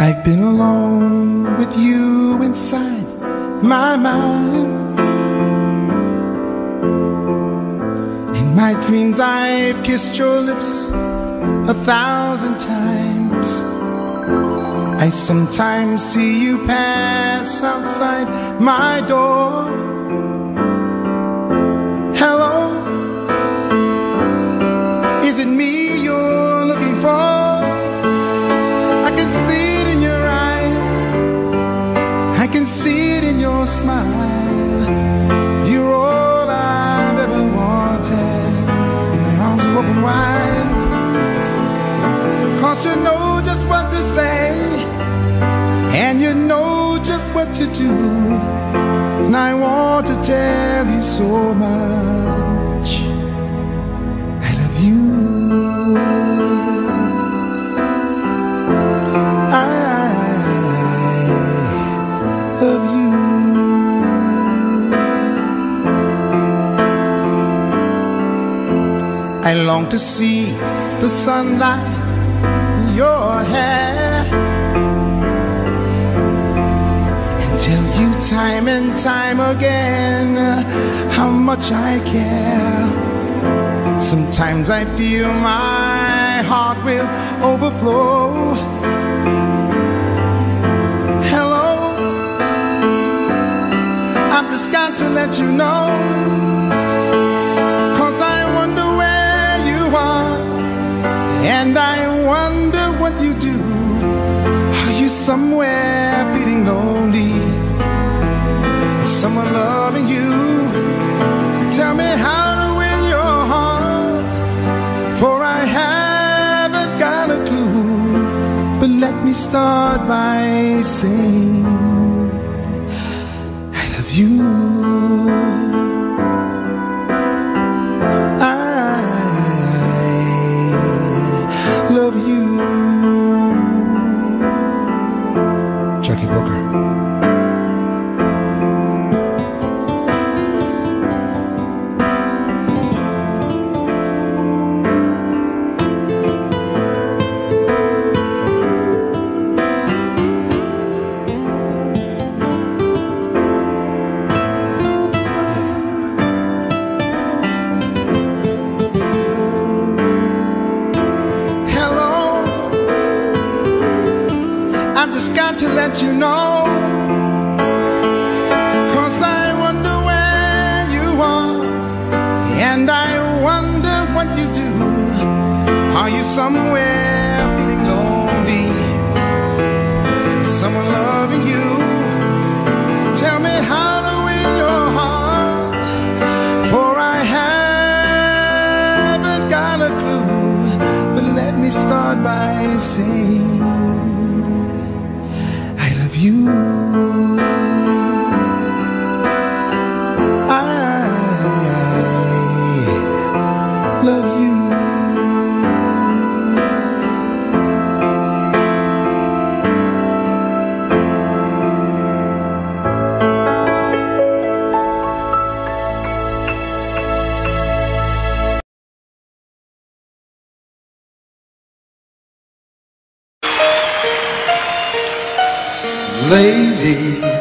I've been alone with you inside my mind. In my dreams I've kissed your lips 1,000 times. I sometimes see you pass outside my door. Hello, is it me you're looking for? I can see it in your eyes, I can see it in your smile. You're all I've ever wanted, and my arms are open wide. 'Cause you know just what to say, and you know just what to do. And I want to tell you so much, I love you. I love you. I long to see the sunlight in your hair, and tell you time and time again how much I care. Sometimes I feel my heart will overflow. Hello, I've just got to let you know, 'cause I wonder where you are, and I wonder what you do. Are you somewhere feeling lonely? Is someone loving you? Tell me how to win your heart, for I haven't got a clue. But let me start by saying I love you. I love you. Jackie Booker. To let you know, 'cause I wonder where you are, and I wonder what you do. Are you somewhere feeling lonely? Is someone loving you? Tell me how to win your heart, for I haven't got a clue. But let me start by saying you. I love you. Lady,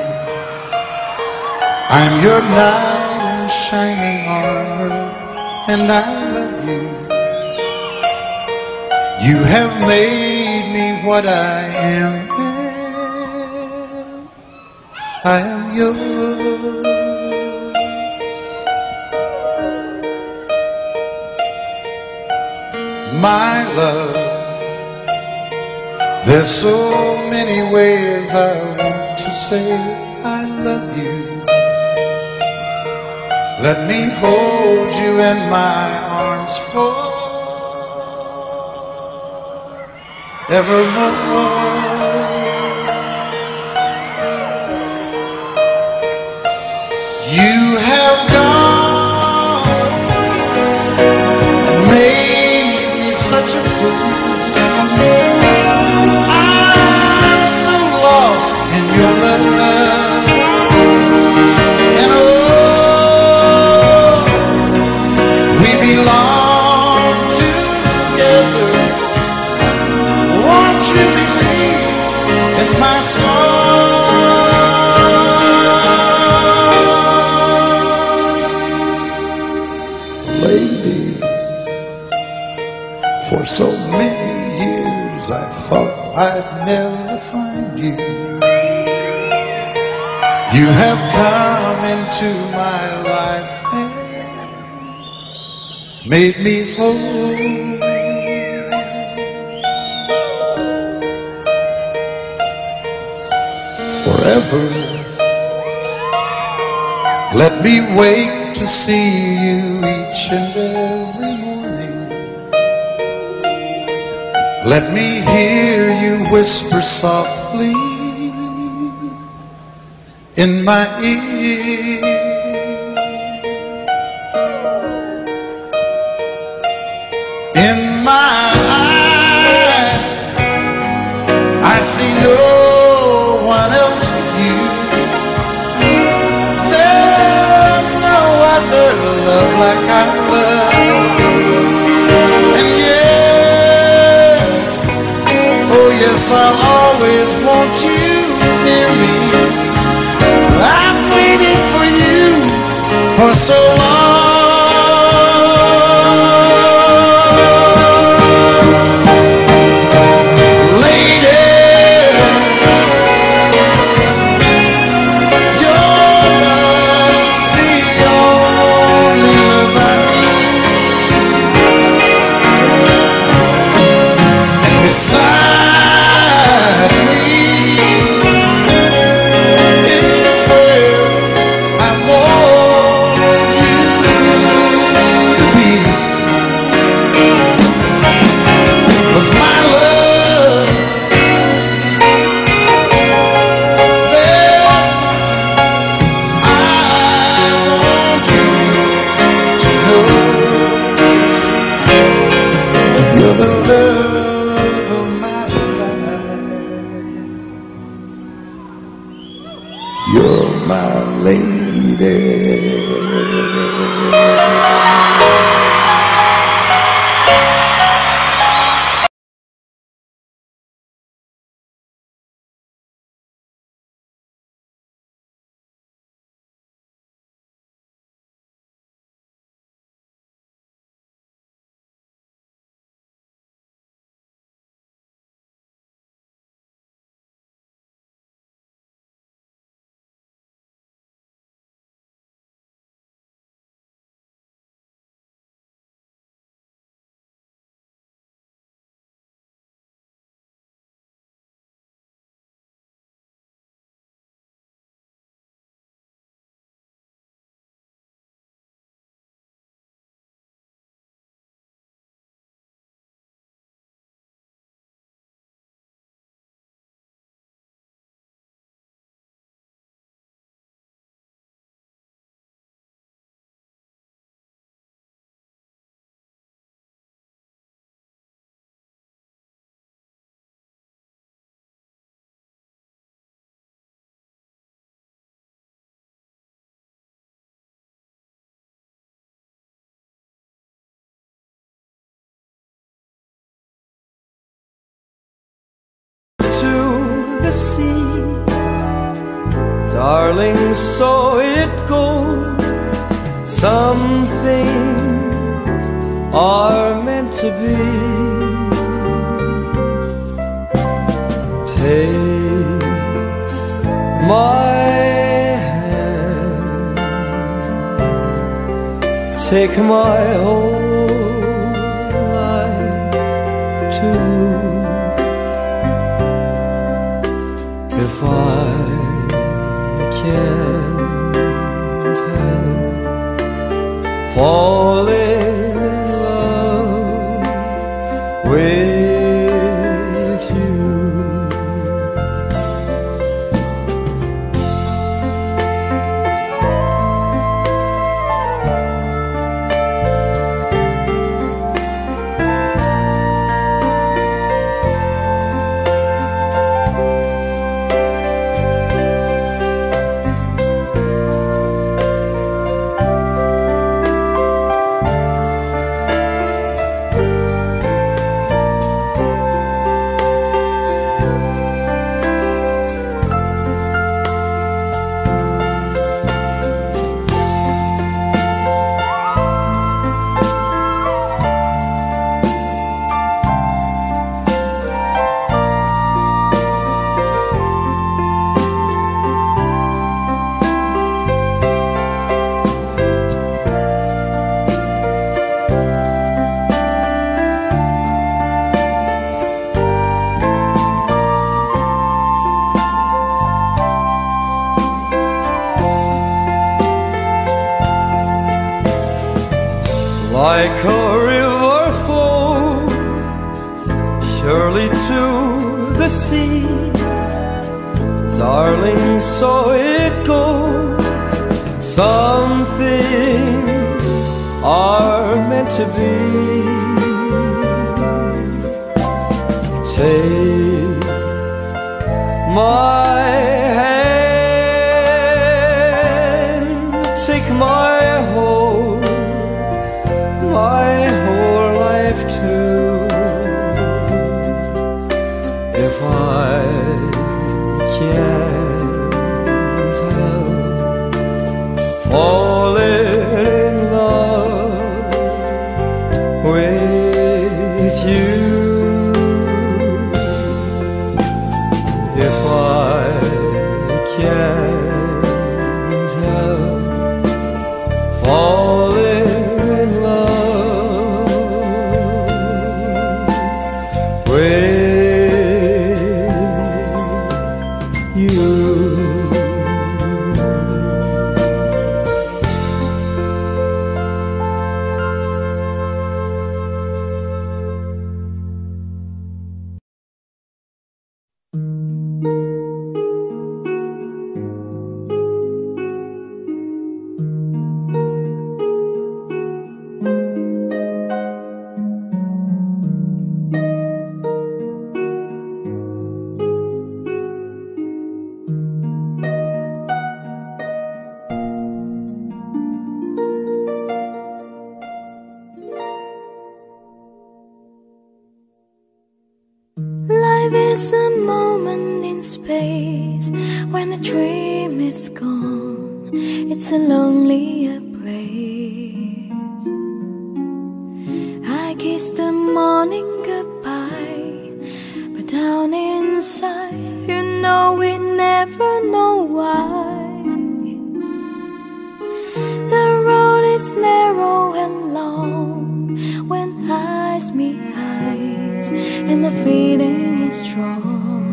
I'm your knight in shining armor, and I love you. You have made me what I am. I am yours. My love, there's so many ways I want to say I love you. Let me hold you in my arms forevermore. You have gone and made me such a fool. In your love, and oh, we belong together. Won't you believe? years I thought I'd never find you. You have come into my life and made me whole. Forever, let me wake to see you each and every morning. Let me hear you whisper softly in my ear. In my eyes, I see no one else but you. There's no other love like I love. And yes, oh yes, I'll always want you near me. I've waited for you for so long. You're my lady. The sea, darling, so it goes. Some things are meant to be. Take my hand, take my whole life too. If I can't help falling in love with you, like a river flows surely to the sea. Darling, so it goes. Some things are meant to be. Take my hand, take my whole life too. If I can't help falling in love with you, if I can't help falling in love with you. Life is a moment in space when the dream is gone. It's a lonelier place. I kiss the morning goodbye, but down inside, you know we never know why. The road is narrow and long when eyes meet eyes, and the feeling is strong.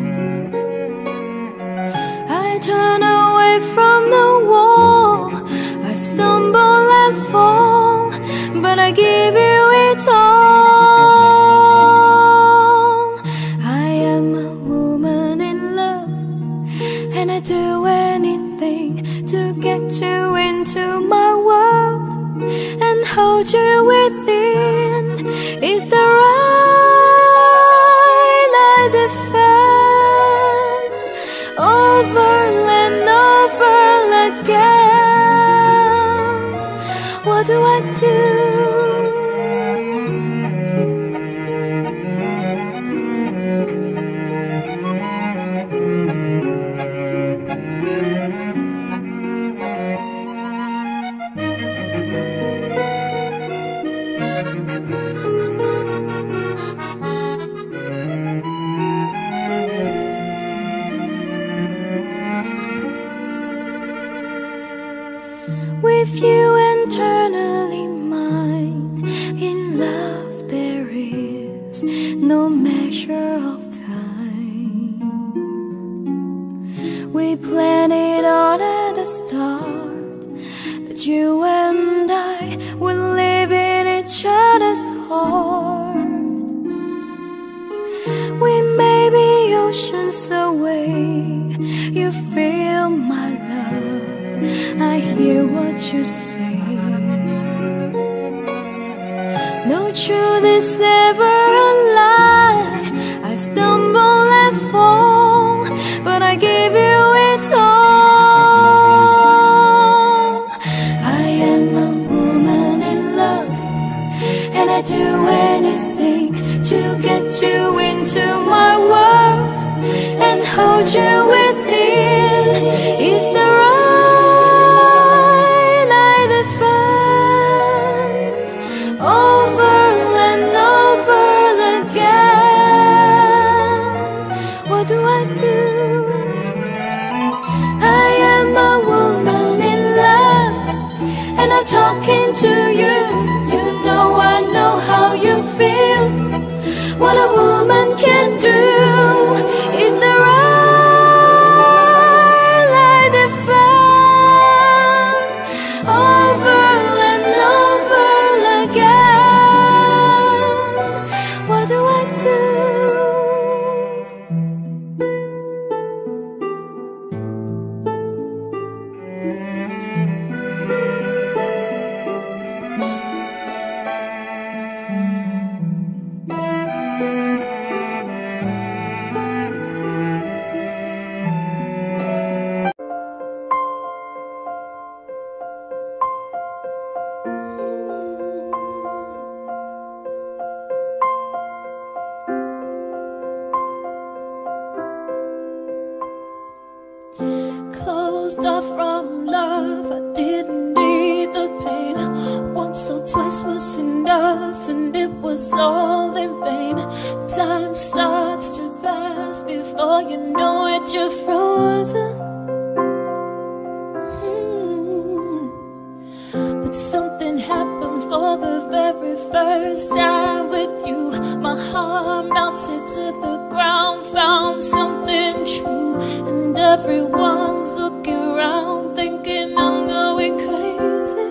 I turn away from the wall, I stumble and fall, but I give you it all. I am a woman in love, and I do anything to get you into my world and hold you within. Is the right light that found over and over again? What do I do? With you eternally mine, in love there is no measure of time. We planned it all at the start, that you and I would live in each other's heart. We may be oceans away, you feel my love, I hear what you say. No truth is ever a lie. I stumble and fall, but I give you it all. I am a woman in love, and I do anything to get you into my world and hold you within. Is the right light that found over and over again? What do I do? I am a woman in love, and I'm talking to you. You know I know how you feel. What a woman can do is the right light that found over and over again. stuff from love. I didn't need the pain. Once or twice was enough, and it was all in vain. Time starts to pass, before you know it, you're frozen. But something happened for the very first time with you. My heart melted to the ground, found something true. And everyone's looking around, thinking I'm going crazy.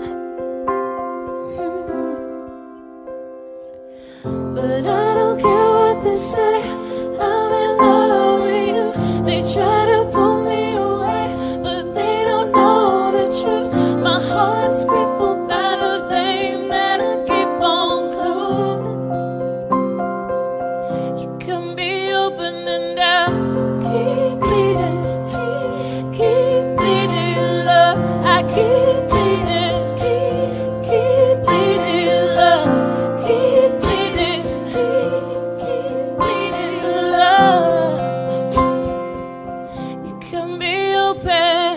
But I don't care what they say, I'm in love with you. They try to pull me away, but they don't know the truth. My heart's crippled by the vein that I keep on closing. You can be open and I'll keep bleeding, keep bleeding, love. I keep bleeding, keep bleeding, love. Keep bleeding, keep bleeding, love. You can be open.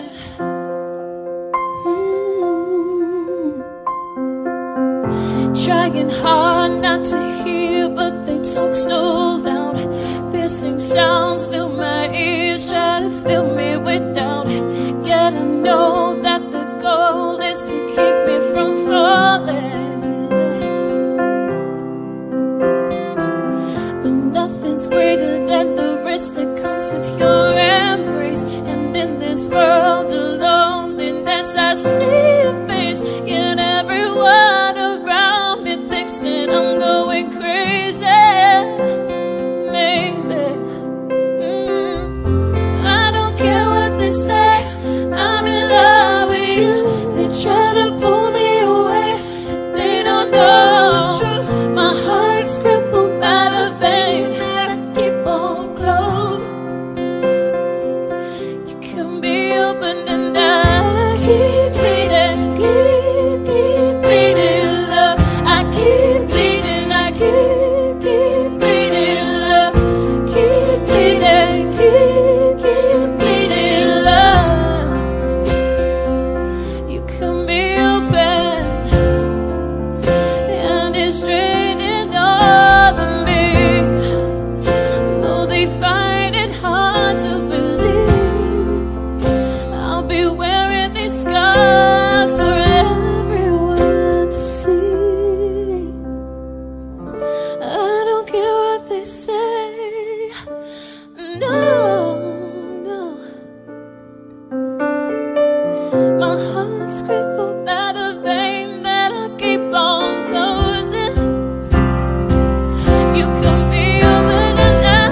Trying hard not to hear, but they talk so loud. Piercing sounds fill my ears, try to fill me with doubt. Yet I know that the goal is to keep me from falling. But nothing's greater than the risk that comes with your embrace. And in this world of loneliness, I see your face. Yet everyone around me thinks that I'm going crazy. Maybe I don't care what they say, I'm in love with you. They try to pull me away, they don't know my heart's crippled by the vein that I keep on closing. You can be open and I keep bleeding, keep bleeding, love. I keep bleeding, I keep bleeding, love. Keep bleeding, keep bleeding, love. You can be open, and it's draining all of me. Though they find it hard to believe, I'll be wearing these scars for everyone to see. I don't care what they say, no, no. My heart's crippled by the vein that I keep on closing. You can be open and I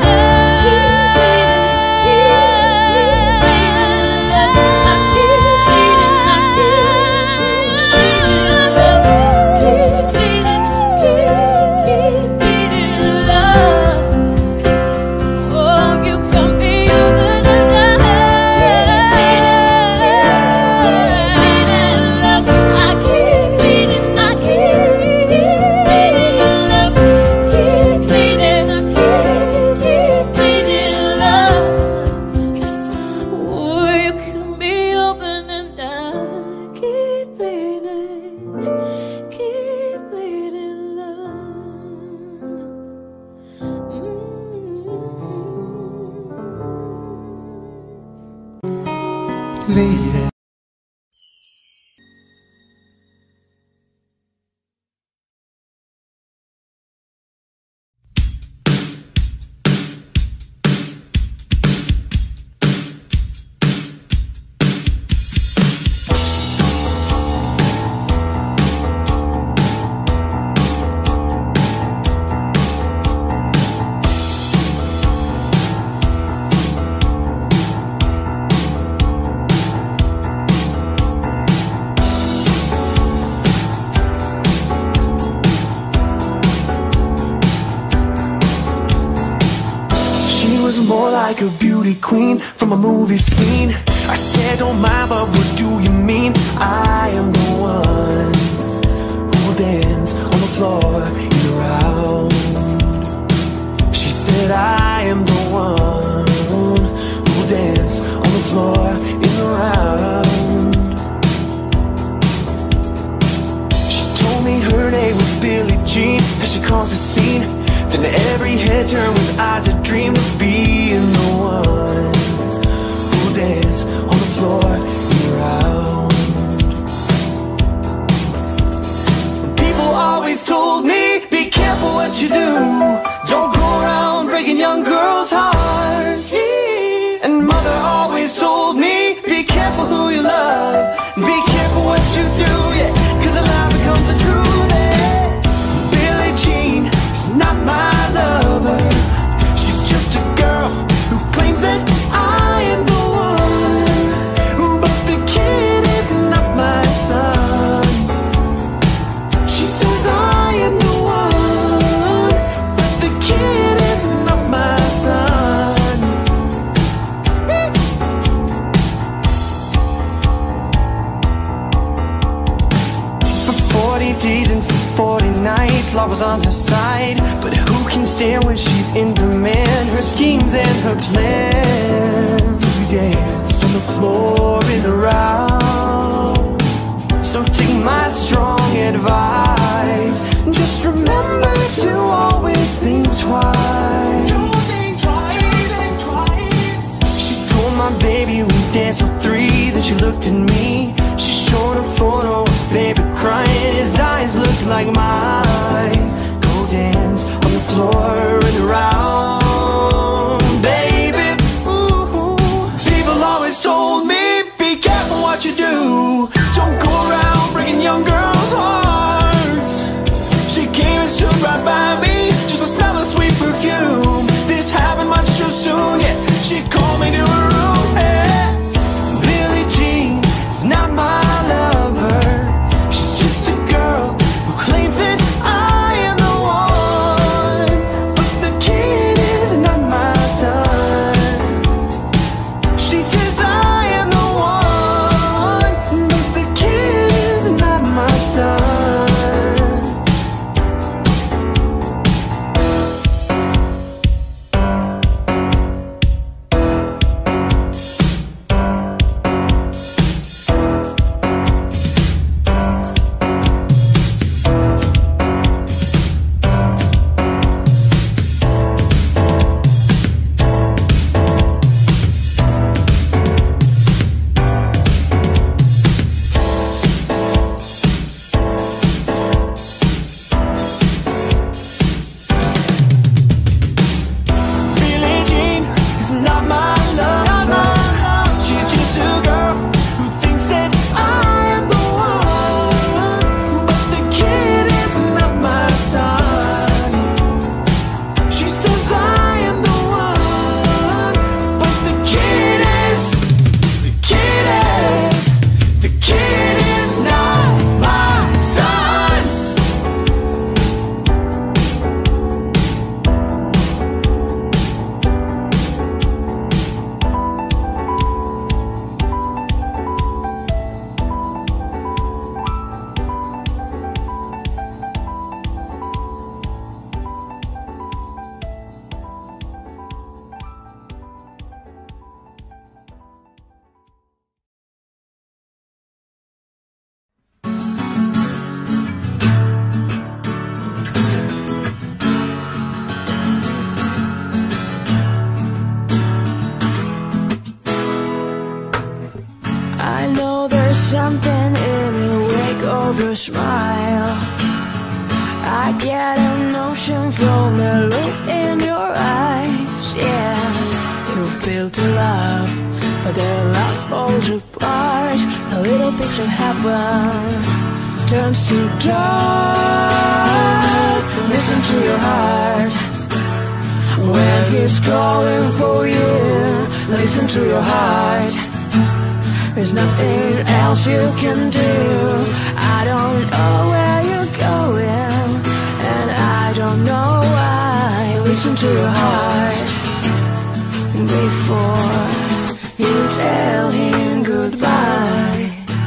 lady. More like a beauty queen from a movie scene. I said, don't mind, but what do you mean? I am the one who will dance on the floor in a round. She said, I am the one who will dance on the floor in a round. cause a scene. Then every head turned with eyes that dream of being the one who'll dance on the floor year-round. People always told me, be careful what you do, don't go around breaking young girls' hearts. And mother always told me, be careful who you love, be careful what you do, yeah, cause a lie becomes the truth, yeah. Billie Jean is not my lover, she's just a girl who claims that I am the one, but the kid is not my son. She says I am the one, but the kid is not my son. For 40 days and for 40 nights, love was on her side. But who can stand when she's in demand? Her schemes and her plans. We danced on the floor in a round. So take my strong advice, just remember to always think twice. Don't think twice, think twice. She told my baby we danced for 3. Then she looked at me, she showed a photo of baby crying. His eyes looked like mine. Go dance on the floor in a round, baby. Ooh. People always told me, be careful what you do, don't go around breaking young girls' hearts. She came and stood right by me, just to smell the sweet perfume. This happened much too soon, yeah. She called me to her room, yeah. Billie Jean is not my lover, she's just a girl who claims that I am the one, but the kid is not my son. She says I am the one, but the kid is not my son. Billie Jean is not my love, she's just a girl who thinks that I am the one, but the kid is not my son. She says I am the one, but the kid is not my son. I know there's something in the wake of your smile. I get a notion from the look in your eyes. Yeah, you've built a love, but their love falls apart. A little piece of heaven turns to dark. Listen to your heart when he's calling for you. Listen to your heart, there's nothing else you can do. I don't know where you're going, and I don't know why. Listen to your heart before you tell him goodbye.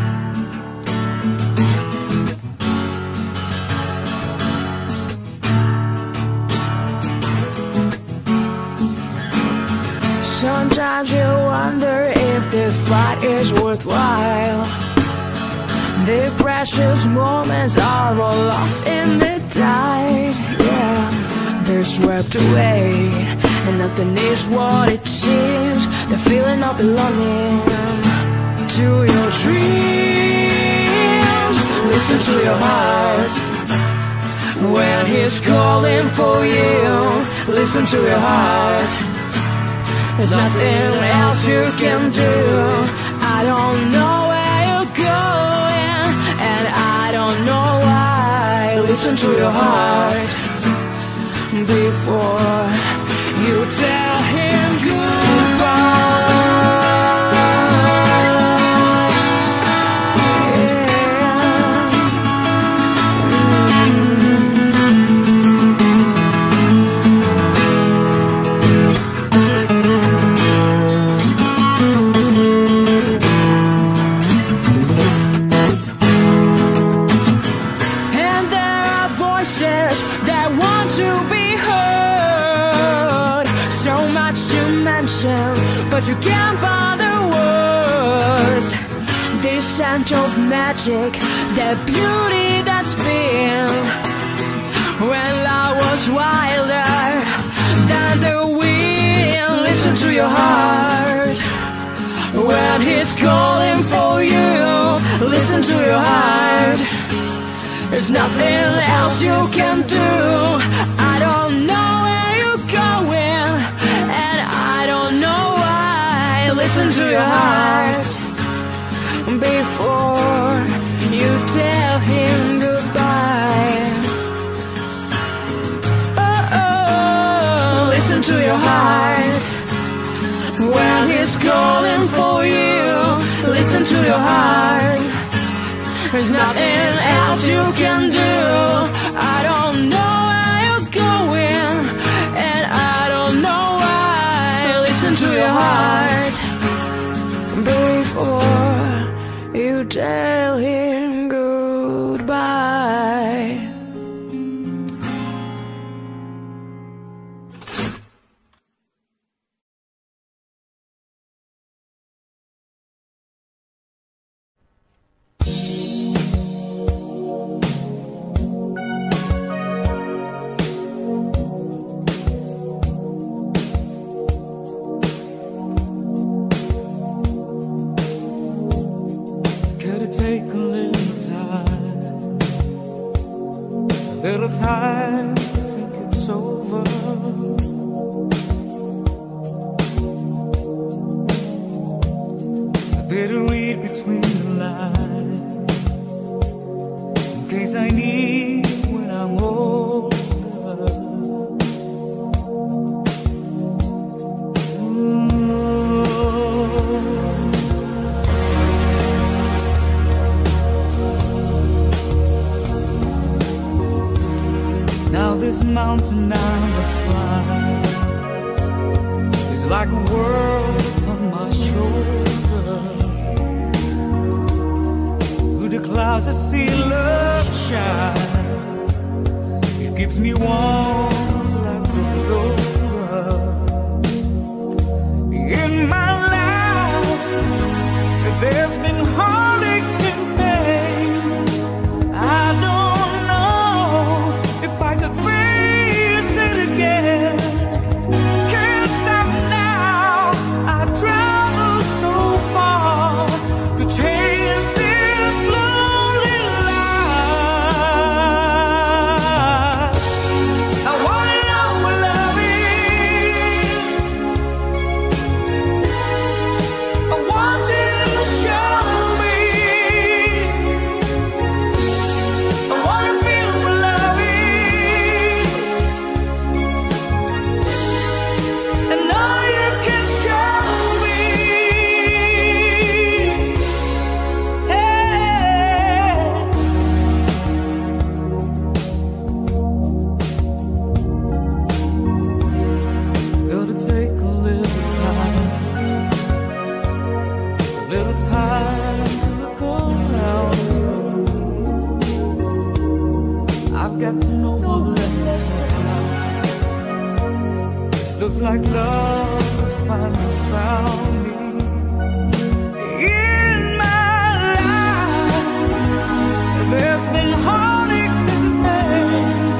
Sometimes you wonder if the fight is worthwhile. The precious moments are all lost in the died, yeah. They're swept away, and nothing is what it seems. The feeling of belonging to your dreams. Listen to your heart when he's calling for you. Listen to your heart. There's nothing else you can do. I don't know where you're going, and I don't know why. Listen to your heart before you tell him goodbye. But you can't find the words. This scent of magic, that beauty that's been when love was wilder than the wind. Listen to your heart when he's calling for you. Listen to your heart. There's nothing else you can do. I don't know where you're going, and I don't know why. Listen to your heart before you tell him goodbye. Oh, oh, listen to your heart when he's calling for you. Listen to your heart. There's nothing else you can do. I don't know where you're going, and I don't know why. Listen to your heart before you tell him goodbye. Little time to think it's over. I better read between the lines in case I need when I'm older. Now this mountain I must climb is like a world on my shoulder. Through the clouds I see love shine. It keeps me warm, it's like it was over. In my life there's been heartache and pain. I don't know if I could face it again. Can't stop now. I travel so far to chase this lonely life. I wanna know what love is. I want you to show me. I wanna feel what love is. And all you can show me. Hey. Gotta take a little time to look around. I've got no one left to cry. Looks like love has finally found me. In my life there's been heartache and pain.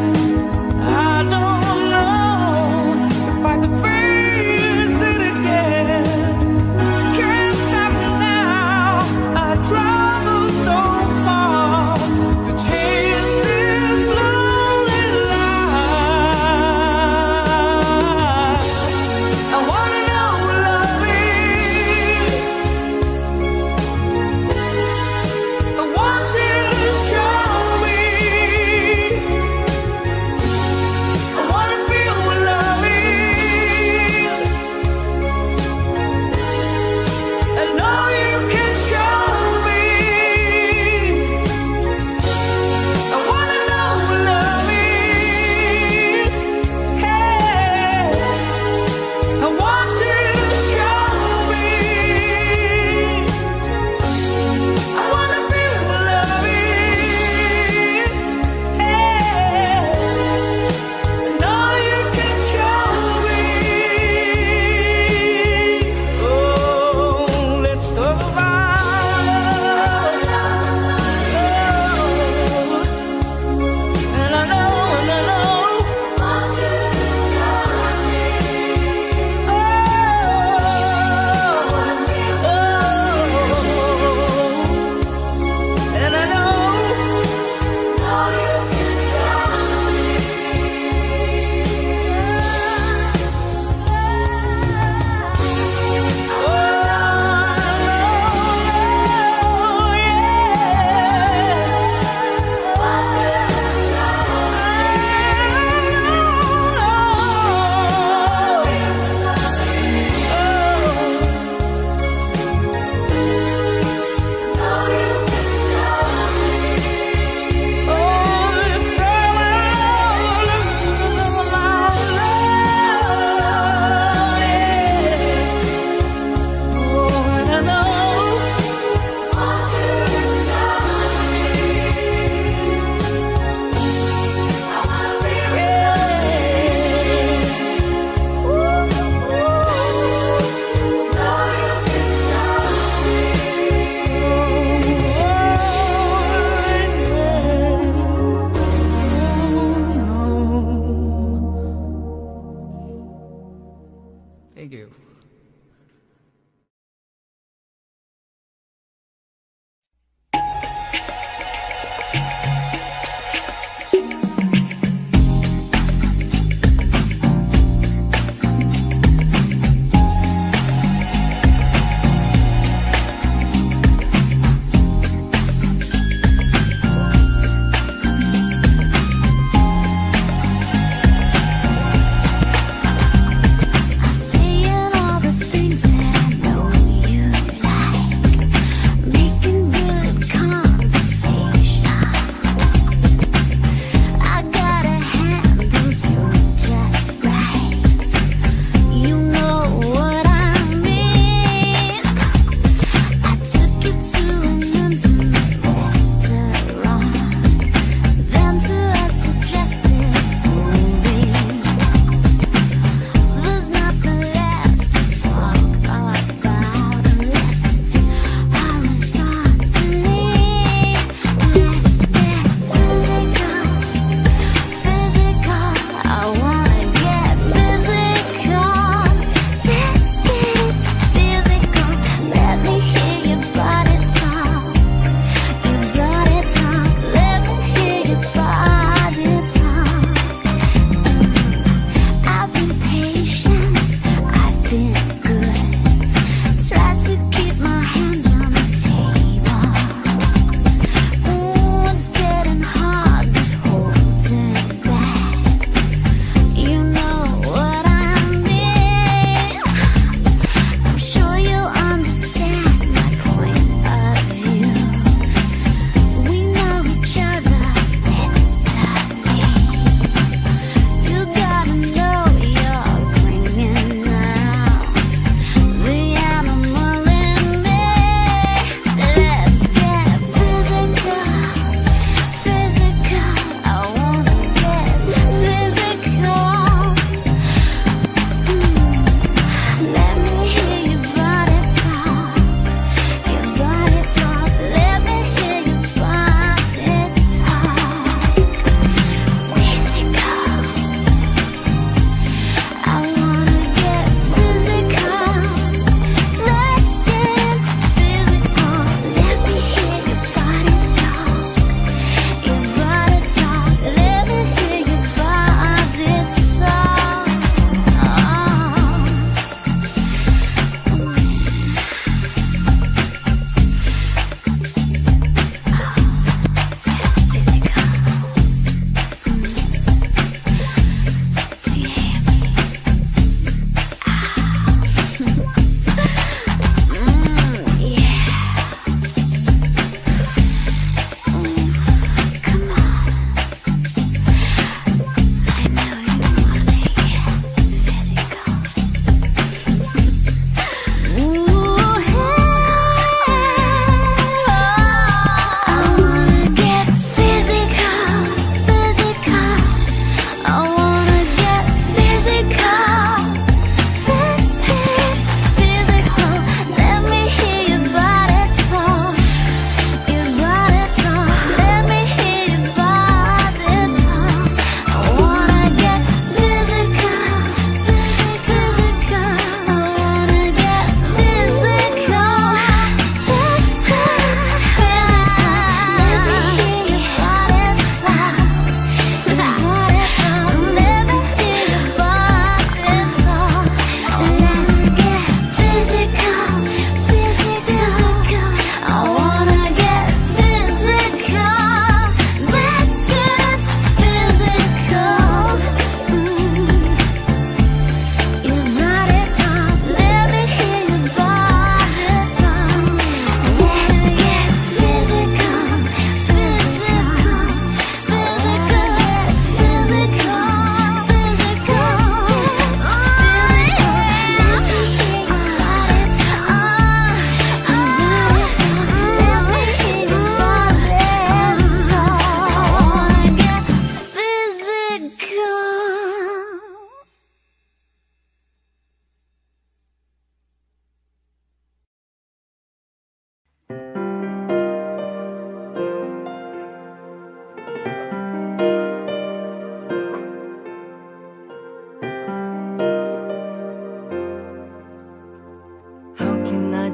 Thank you. I'm seeing all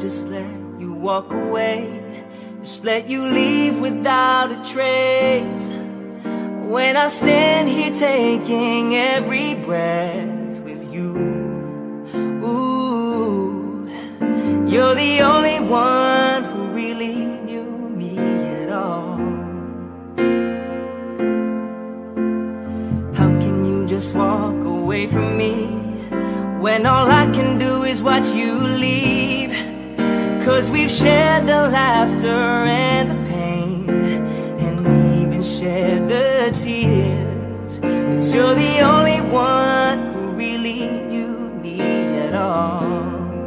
just let you walk away, just let you leave without a trace. When I stand here taking every breath with you, ooh, you're the only one who really knew me at all. How can you just walk away from me when all I can do is watch you leave? 'Cause we've shared the laughter and the pain, and even shared the tears. 'Cause you're the only one who really knew me at all.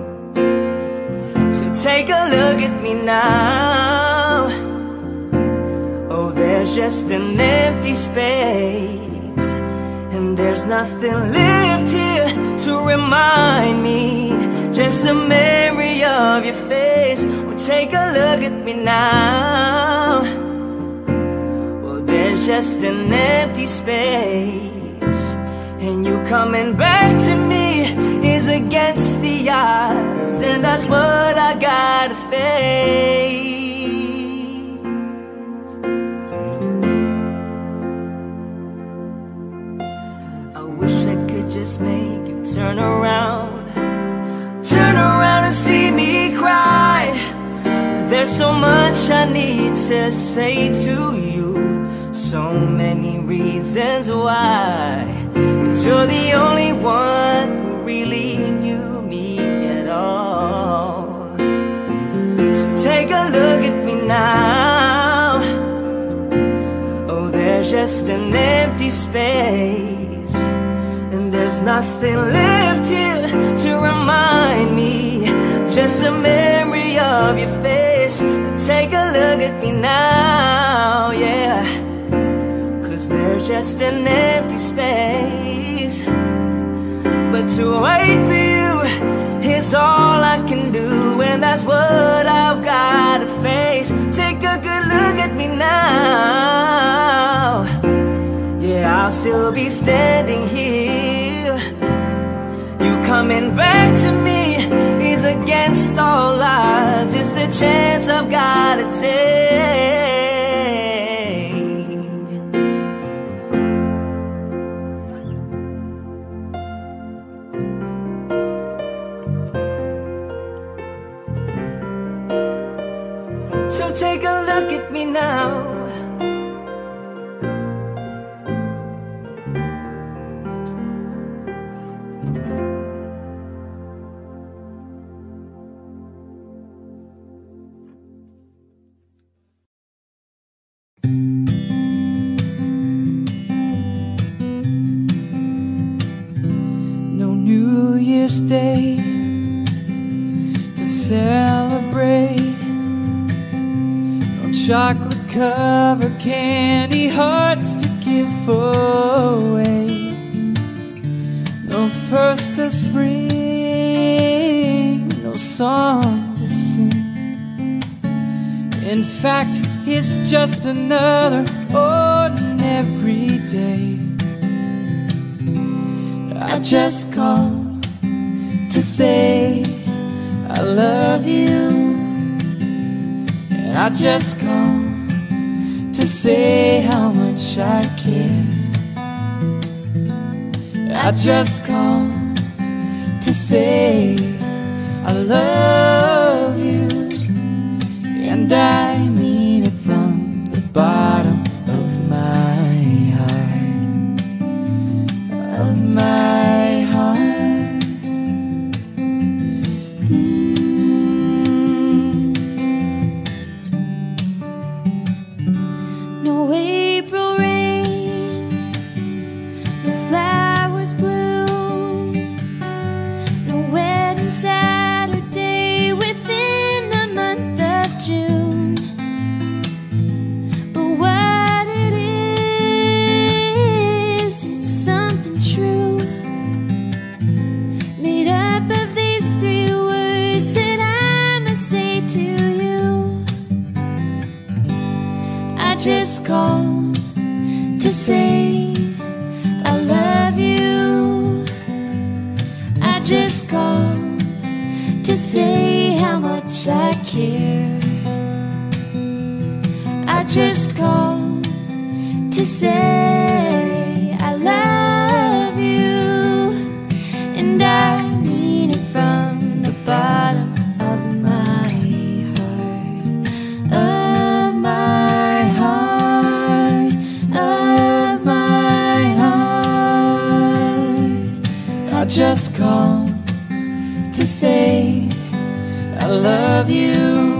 So take a look at me now. Oh, there's just an empty space, and there's nothing left here to remind me, just a memory of your face. Well, take a look at me now. Well, there's just an empty space, and you coming back to me is against the odds, and that's what I gotta face. I wish I could just make you turn around and see me cry. There's so much I need to say to you, so many reasons why. 'Cause you're the only one who really knew me at all. So take a look at me now. Oh, there's just an empty space, and there's nothing left here to remind me, just a memory of your face. Take a look at me now, yeah. 'Cause there's just an empty space, but to wait for you is all I can do, and that's what I've gotta face. Take a good look at me now. Yeah, I'll still be standing here. You coming back to me is against all odds. It's the chance I've gotta take. So take a look at me now. Day to celebrate, no chocolate covered candy hearts to give away, no first of spring, no song to sing. In fact, it's just another ordinary day. I just called to say I love you, and I just called to say how much I care. I just called to say I love you, and I mean it from the bottom of my heart, of my heart. No April rain, no flowers bloom, no wedding Saturday within the month of June. But what it is, it's something true, made up of these three words that I must say to you. I just called to say I love you. I just called to say how much I care. I just called to say I love you, and I mean it from the bottom of my heart, of my heart, of my heart. I just called to say I love you.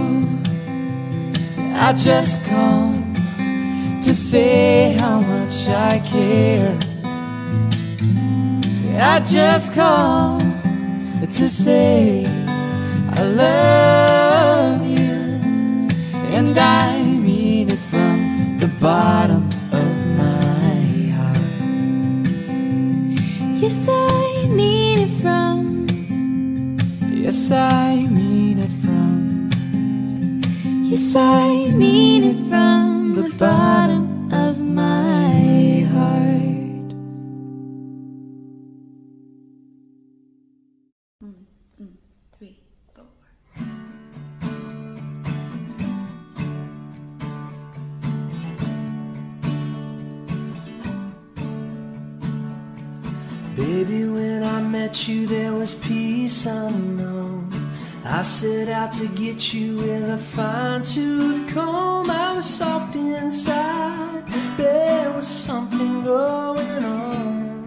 I just called to say how much I care. I just called to say I love you, and I mean it from the bottom of my heart. Yes, I mean it from, yes, I mean it from, yes, I mean it from the bottom of my heart. 3, 4. Baby, when I met you, there was peace unknown. I set out to get you with a fine-tooth comb. I was soft inside, there was something going on.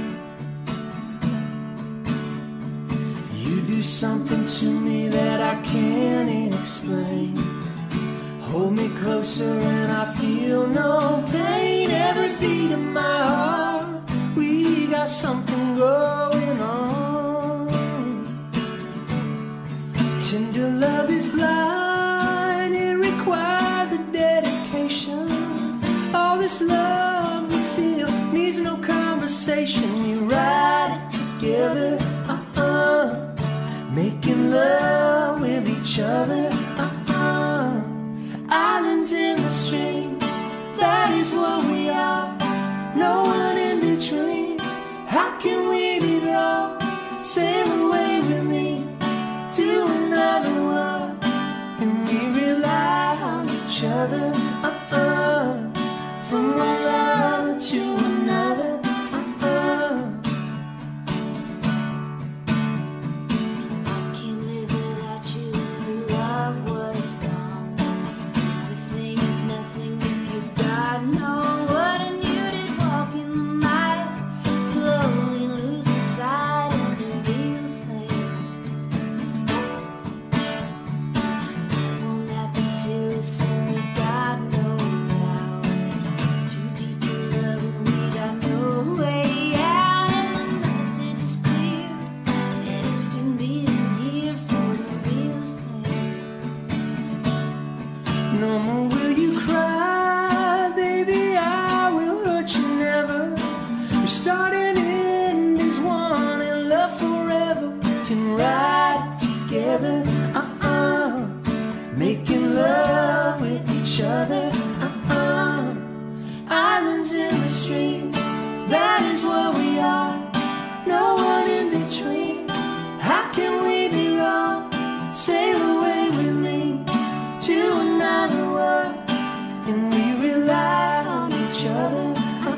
You do something to me that I can't explain. Hold me closer and I feel no pain. Every beat of my heart, we got something going on. Tender love is blind, it requires a dedication. All this love we feel needs no conversation. You ride it together, making love with each other, Islands in the stream, that is what we are. No one in between. How can we be wrong? Sail away with me to another world, and we rely on each other, from one lover to another, I can't live without you if the love was gone. Everything is nothing if you've got no one, and you did walk in the night, slowly losing sight of the real thing. Won't happen to us, and we got no doubt. Too deep in love, and we got no way out. And the message is clear, that it's gonna be here for the real thing. no more will you cry, baby, I will hurt you never. We're starting in as one, and love forever. We can ride together, making love with each other, Islands in the stream, that is what we are. No one in between. How can we be wrong? Sail away with me to another world, and we rely on each other,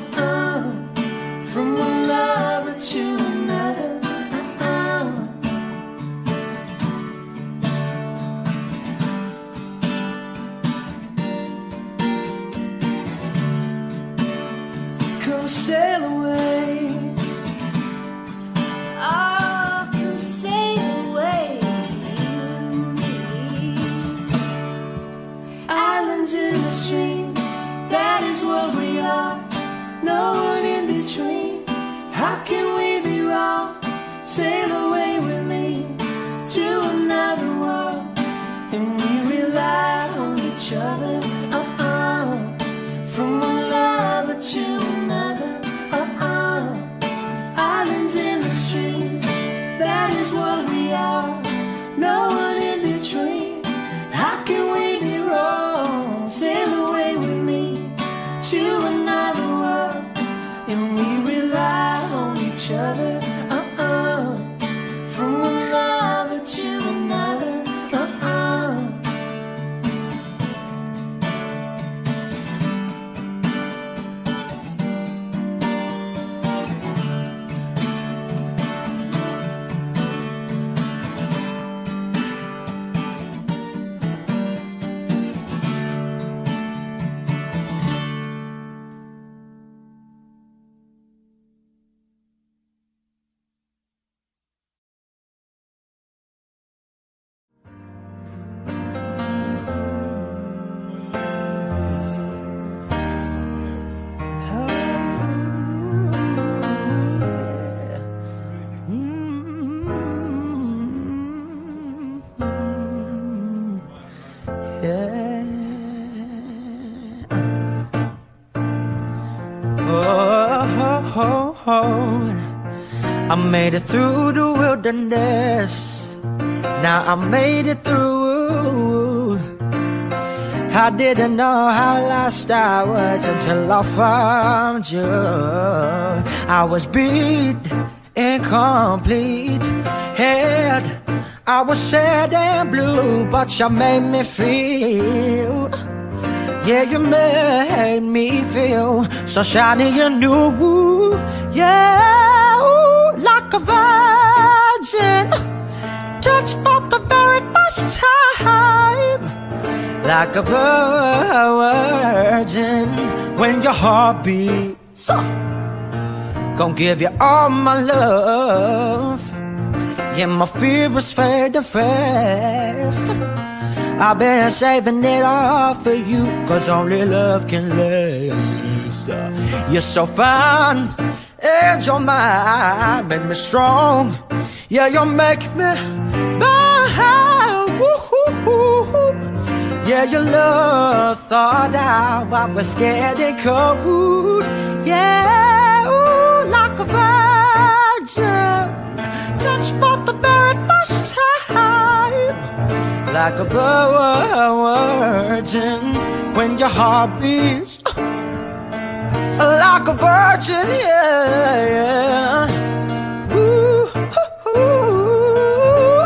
from one lover to another, come sail away. Oh, come sail away with me. Islands in the stream, that is what we are. No one in between. How can we be wrong? Sail away with me to another world, and we rely on each other, from one lover to another, I made it through the wilderness. Now I made it through. I didn't know how lost I was until I found you. I was beat, incomplete, head. I was sad and blue, but you made me feel. Yeah, you made me feel so shiny and new. Yeah, ooh, like a virgin, touched for the very first time. Like a virgin, when your heart beats, gon' give you all my love. Yeah, my fear is fading fast. I've been saving it all for you, 'cause only love can last. You're so fine, and your mind made me strong. Yeah, you make me bow. Woo-hoo-hoo. Yeah, your love thought out, I was scared and cold. Yeah, ooh, like a virgin, touched for the very first time. Like a virgin, when your heart beats. Like a virgin, yeah. Ooh, ooh, ooh.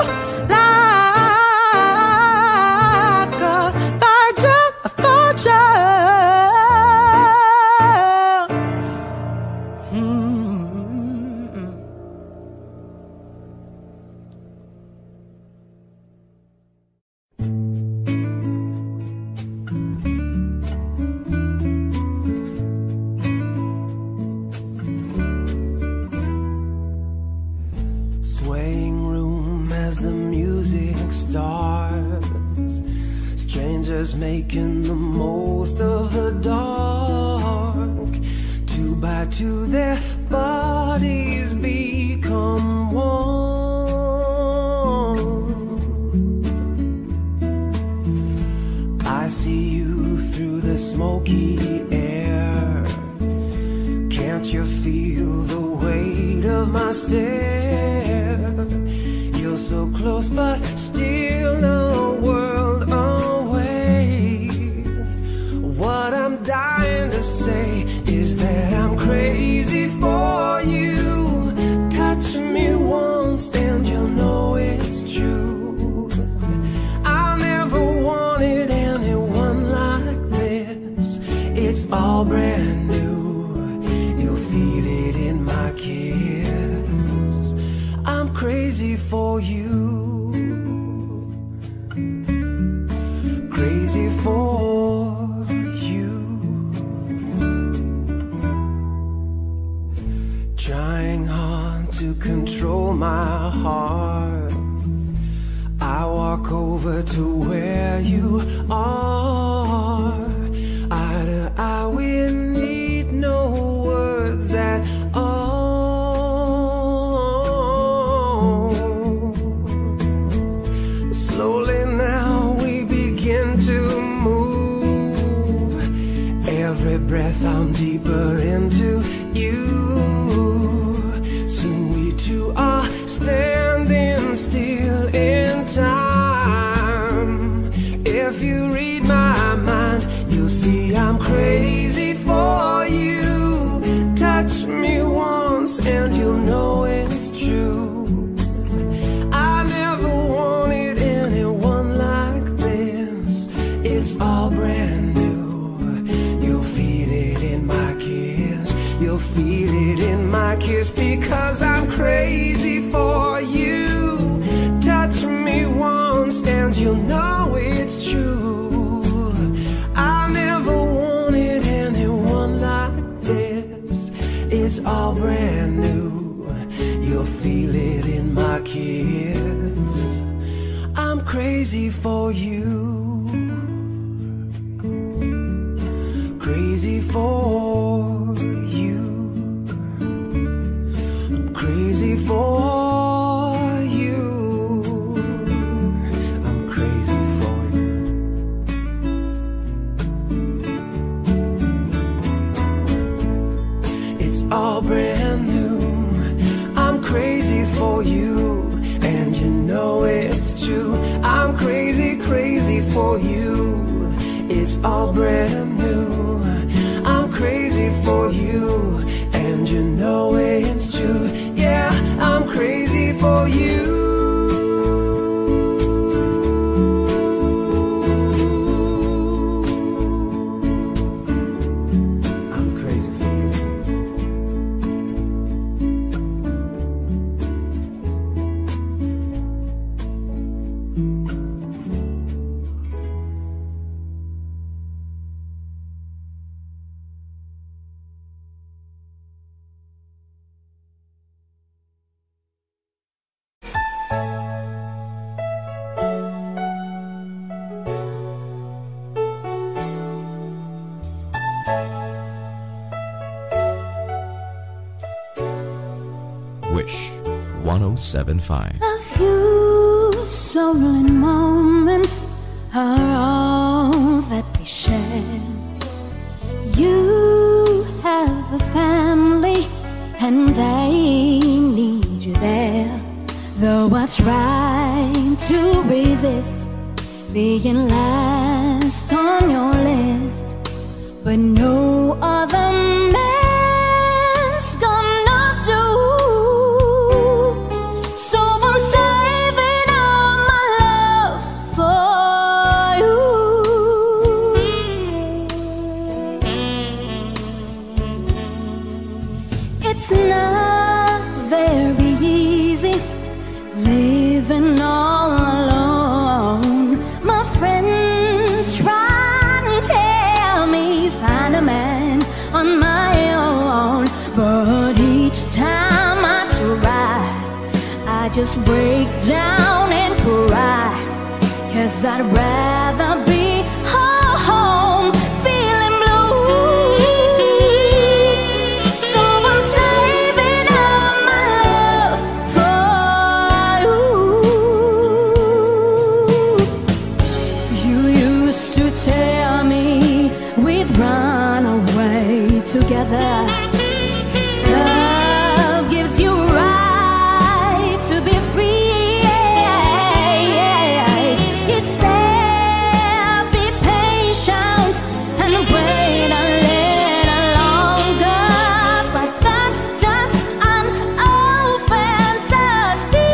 Like a virgin, a virgin. Swaying room as the music starts, strangers making the most of the dark. Two by two their bodies become one. I see you through the smoky air. Can't you feel the weight of my stare? You're so close but still a world away. What I'm dying to say is that I'm crazy for you. Touch me once and you'll know it's true. I never wanted anyone like this. It's all brand new. You'll feel it in my kiss. I'm crazy for you. Crazy for you. Trying hard to control my heart. I walk over to where you are. Eye to eye, we need no words at all. Slowly now we begin to move. Every breath I'm deeper into you. Soon we two are standing still in time. If you read my mind, you'll see I'm crazy for you. Touch me once and you'll know it's true. I never wanted anyone like this. It's all brand new. You'll feel it in my kiss. You'll feel it in my kiss, because I'm crazy for you. Touch me once and you'll know it's true. I never wanted anyone like this. It's all brand new. You'll feel it in my kiss. I'm crazy for you. Crazy for you. I'm crazy for you. I'm crazy for you. It's all brand new. for you, and you know it's true. I'm crazy, crazy for you. It's all brand new. I'm crazy for you, and you know it's true. Yeah, I'm crazy for you. Wish 1075. A few stolen moments are all that we share. You have a family and they need you there. Though I try to resist being last on your list, but no other man's gonna do. So I'm saving all my love for you. It's not very easy living all alone. My friends try and tell me find a man on my own, but each time I try, I just break down and cry, 'cause I'd rather be home feeling blue. So I'm saving all my love for you. You used to tell me we'd run away together. His love gives you right to be free. He said be patient and wait a little longer, but that's just an old fantasy.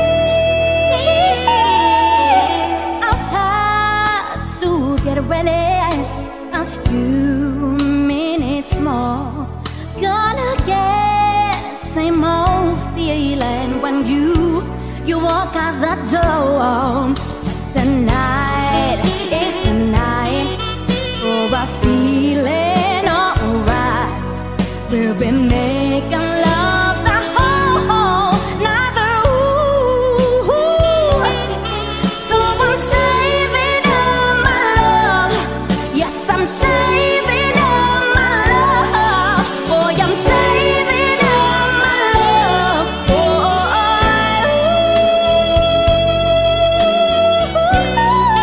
I've had to get ready. A few minutes more, gonna get same old feeling when you walk out the door. 'Cause tonight is the night for a feeling alright. We'll be making love the whole night through. So I'm saving all my love. Yes, I'm saving all my love. Boy, I'm saving all my love. Oh,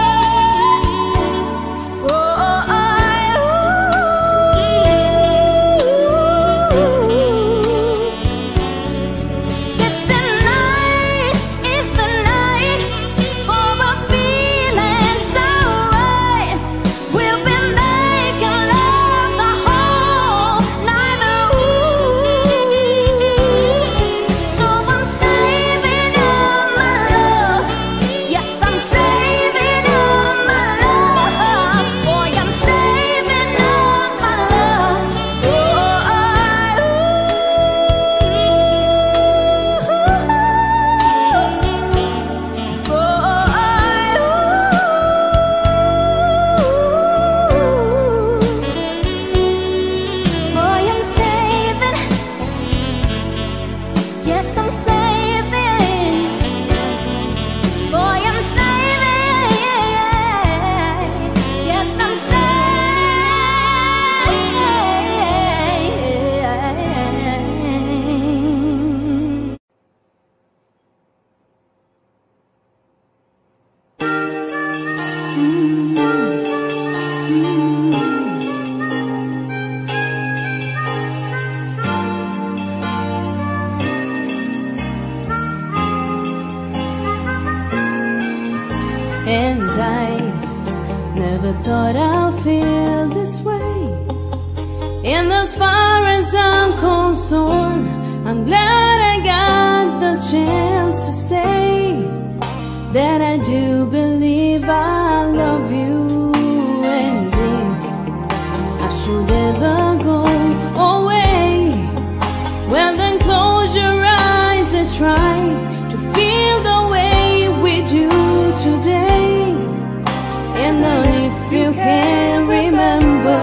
And I never thought I'd feel this way. And as far as I'm concerned, I'm glad I got the chance to say that I do believe I love you. And if I should ever go away, well then close your eyes and try to feel the way we do today. And then if you can remember,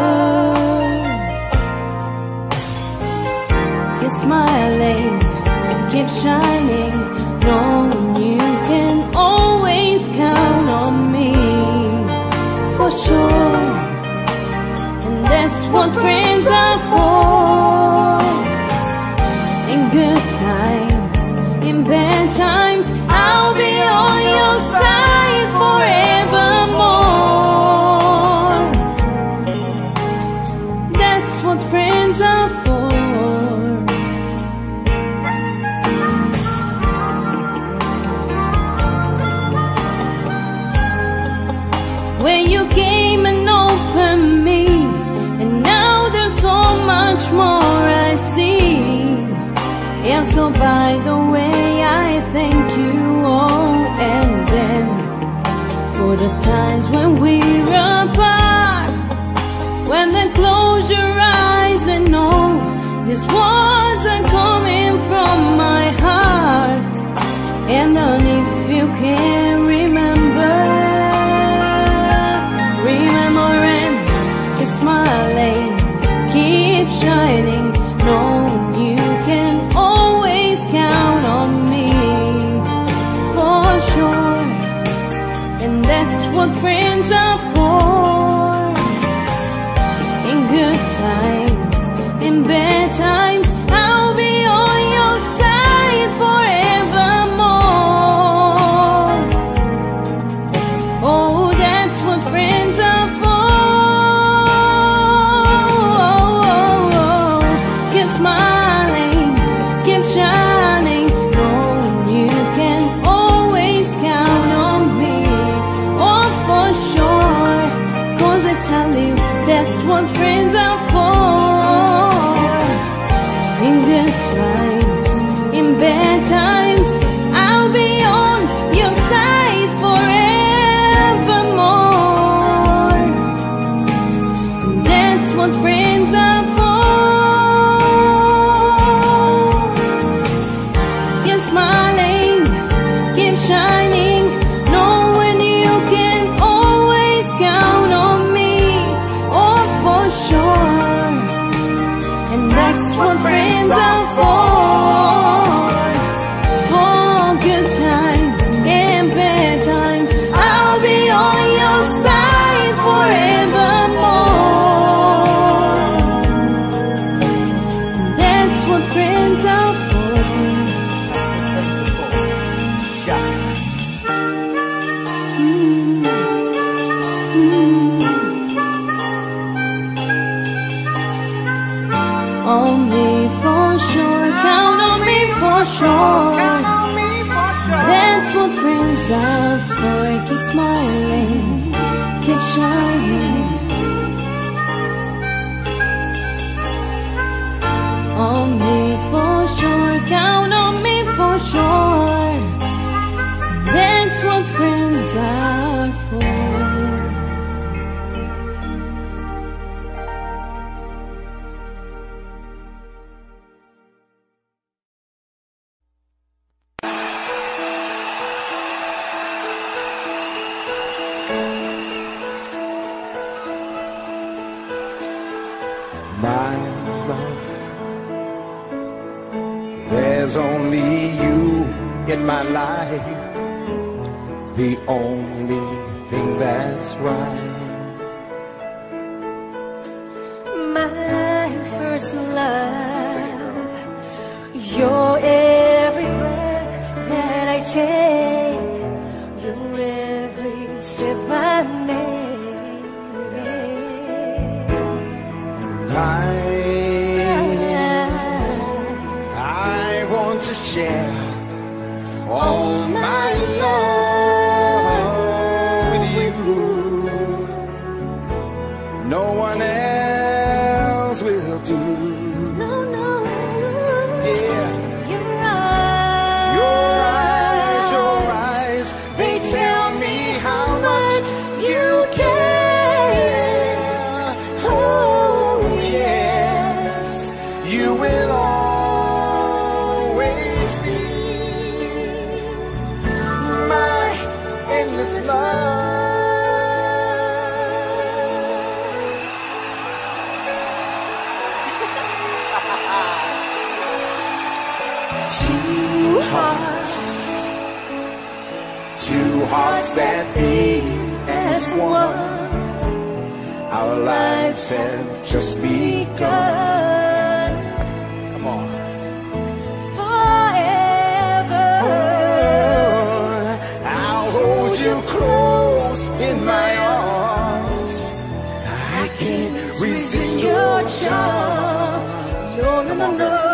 keep smiling, keep shining, knowing you can always count on me for sure. And that's what friends are for. In good times, in bad times, I'll be on your side forevermore. That's what friends are for. When you came and opened me, and now there's so much more I see. And so by the way, I thank you all. And then for the times when we're apart, when they close your eyes and know these words are coming from my heart. And then if you can remember, remember and keep smiling, keep shining, know you can always count on me for sure. And that's what friends are for. In good times, in bad times, I'll be on your side forevermore. Oh, that's what friends are for. Keep smiling, keep shining, knowing you can always count on me. Oh, for sure, 'cause I tell you, that's what friends are for. In good times, in bad times, I'll be on your side forevermore. That's what friends are for. Keep smiling, keep shining, knowing you can always count on me. Oh, for sure. And that's what friends are for. For good times and bad times, I'll be on your side forevermore. That's what friends are for. On me for sure, count on me for sure. That's what friends are for. Keep smiling, keep shining. On me for sure, count on me for sure. That's what friends are for. My love, there's only you in my life, the only thing that's right. My first love, you're every breath that I take, you're every step I make. I want to share all my love two hearts that beat as one. Our lives have just begun. Come on. Forever. I'll hold you close in my arms. I can't resist your charm. You're in the love.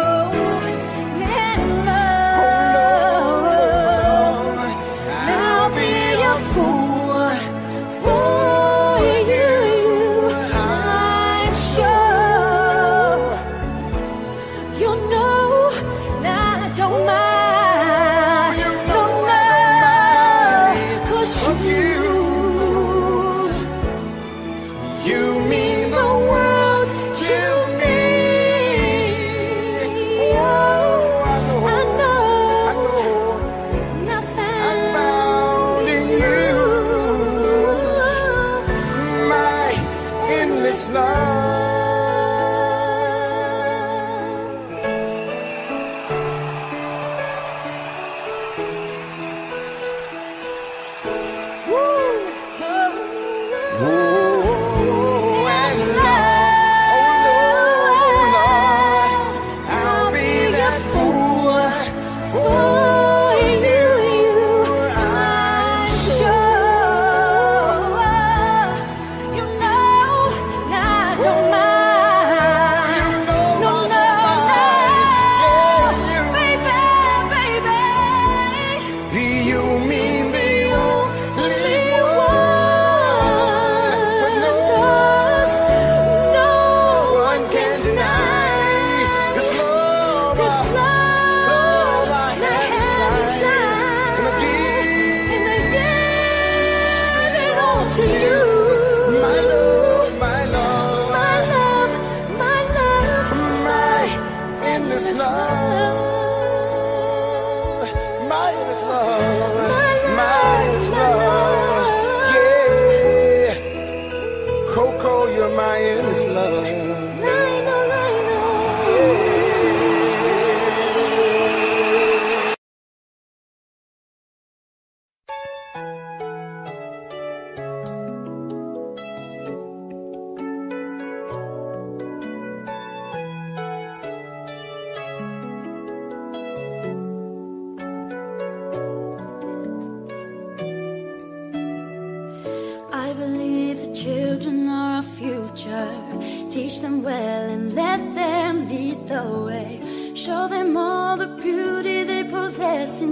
I believe the children are our future. Teach them well and let them lead the way. Show them all the beauty they possess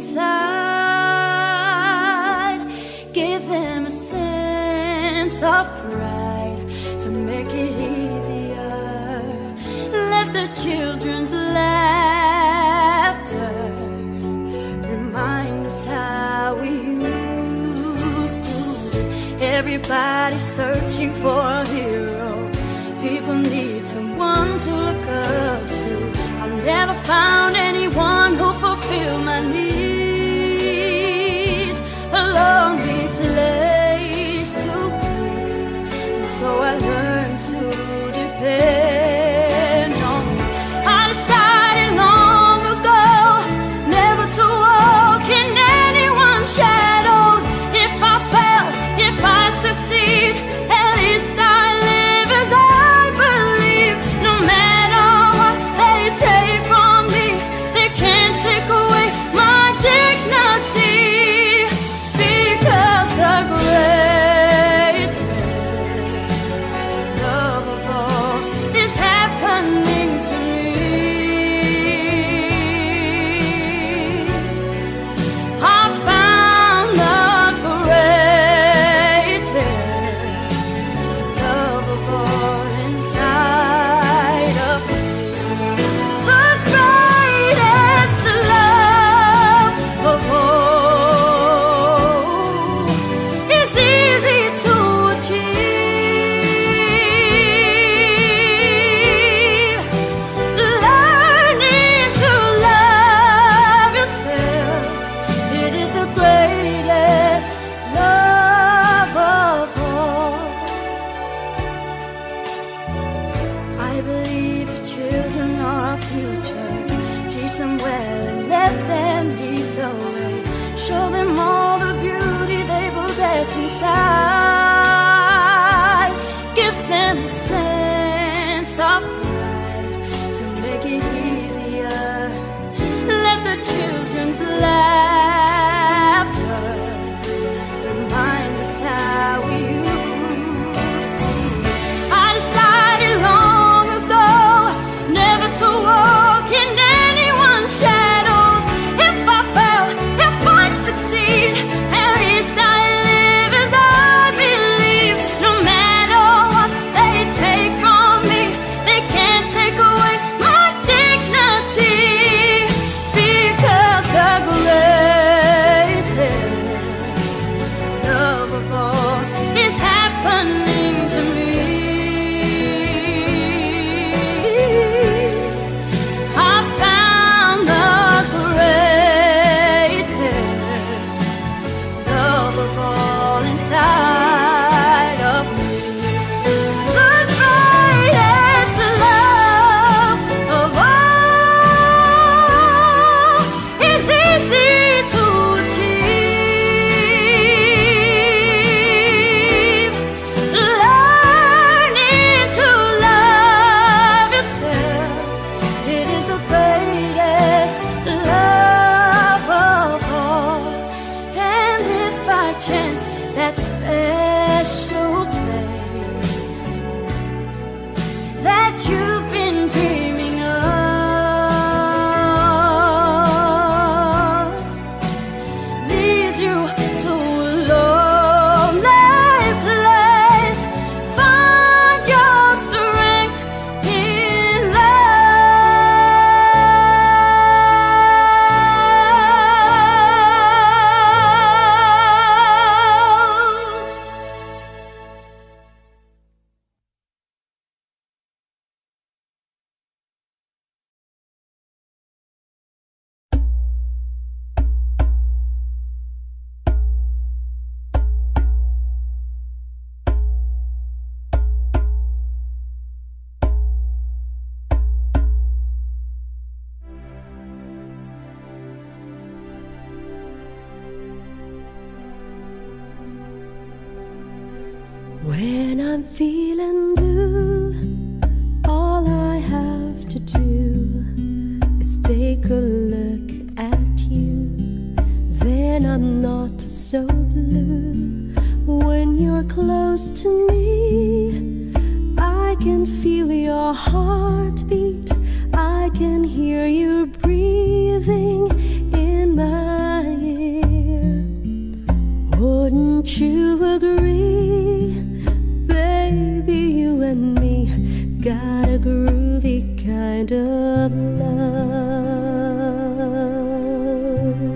inside. Give them a sense of pride to make it easier. Let the children's laughter remind us how we used to. Everybody's searching for a hero. People need someone to look up to. I've never found anyone who fulfilled my needs. A lonely place to be, and so I learned to depend on you. I decided long ago never to walk in anyone's shadows. If I fail, if I succeed, at least I live as I believe. No matter what they take from me, they can't take away my chance, that special place that you've been dreaming of, leads you to a lonely place. Find your strength in When I'm feeling blue, all I have to do is take a look at you. Then I'm not so blue. When you're close to me, I can feel your heartbeat. I can hear you breathing in my ear. Wouldn't you agree? Baby, you and me got a groovy kind of love.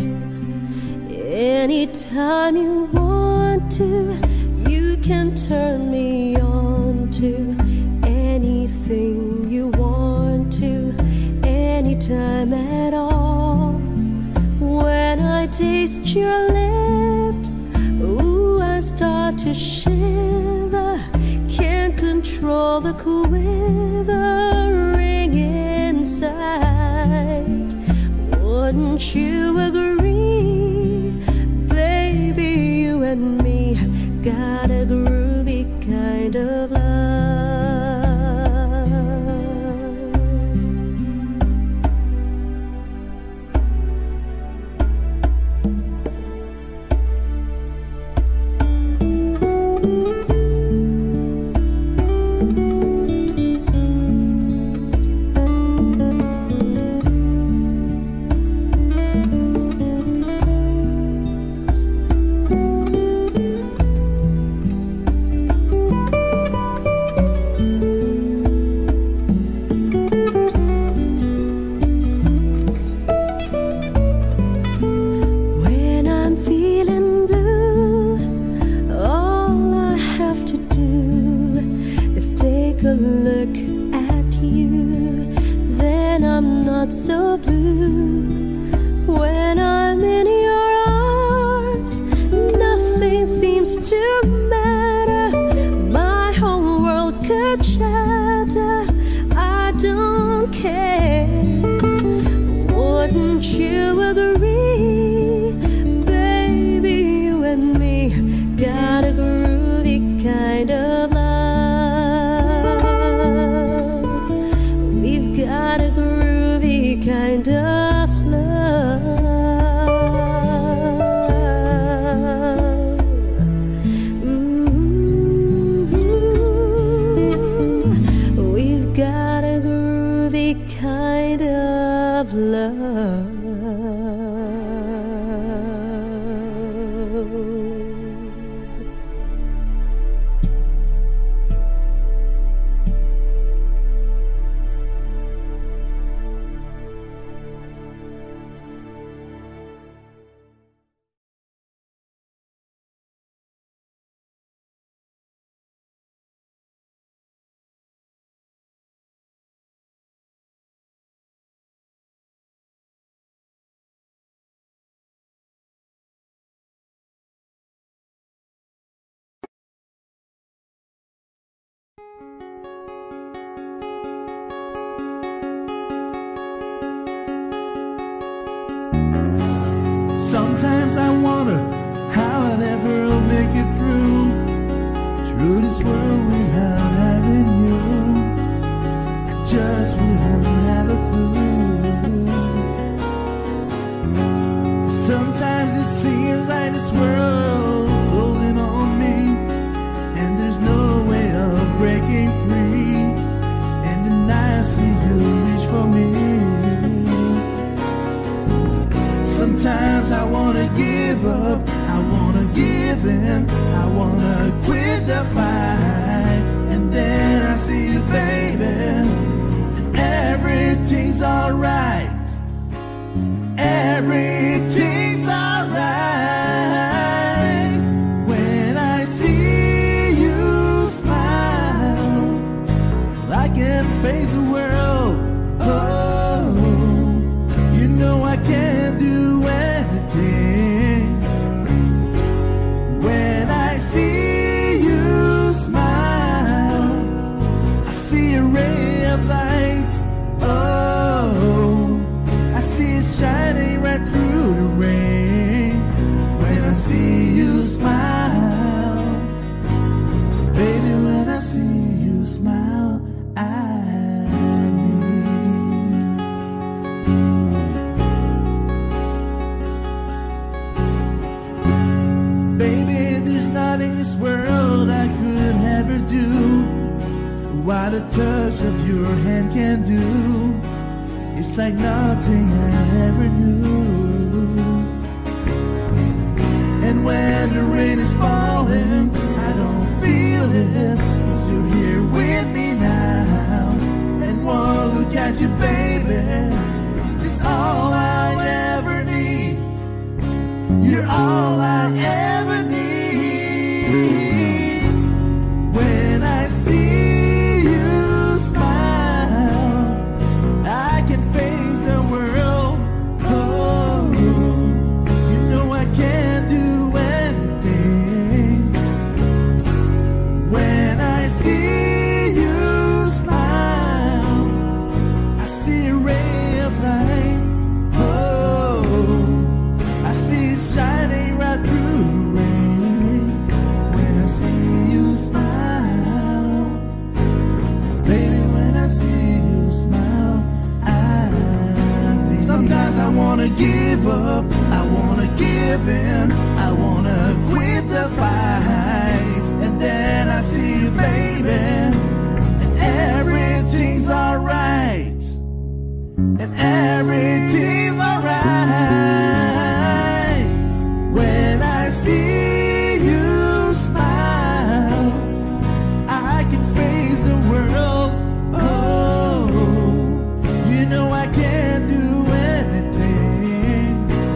Anytime you want to, you can turn me on to anything you want to, anytime at all. When I taste your lips, ooh, I start to shiver. Can't control the quivering inside. Wouldn't you agree? Baby, you and me got a groovy kind of love. Look at you, then I'm not so blue. When I'm in your arms, nothing seems to matter. My whole world could shatter. I don't care. Wouldn't you agree? Baby, you and me got a groovy kind of love. Got a groovy kind of love. Ooh, we've got a groovy kind of love. Sometimes I wonder how I'd ever make it through this world without having you. I just wouldn't have a clue. Sometimes it seems like this world's giving. I wanna quit the fight, and then I see you, baby, and everything's alright. Everything's alright when I see you smile. I can face the world. Oh, you know I can't do anything when I see you smile. I see a ray of light. Oh, I see it shining right through the rain when I see you smile. Baby, when I see you smile at me. Baby, there's not in this world I could ever do what a touch of your hand can do. It's like nothing I ever knew. And when the rain is falling, I don't feel it, 'cause you're here with me now. And one look at you, baby, is all I ever need. You're all I ever need. When I see you smile, I can face the world. Oh, you know I can't do anything when I see you smile. I see a ray of light. Oh, I see it shining right through the rain when I see you smile. Baby, when I see you smile at me. Sometimes I wanna give up, I wanna give in, I wanna quit the fight, and then I see you, baby, and everything's alright, and everything's alright when I see you smile. I can face the world. Oh, you know I can't do anything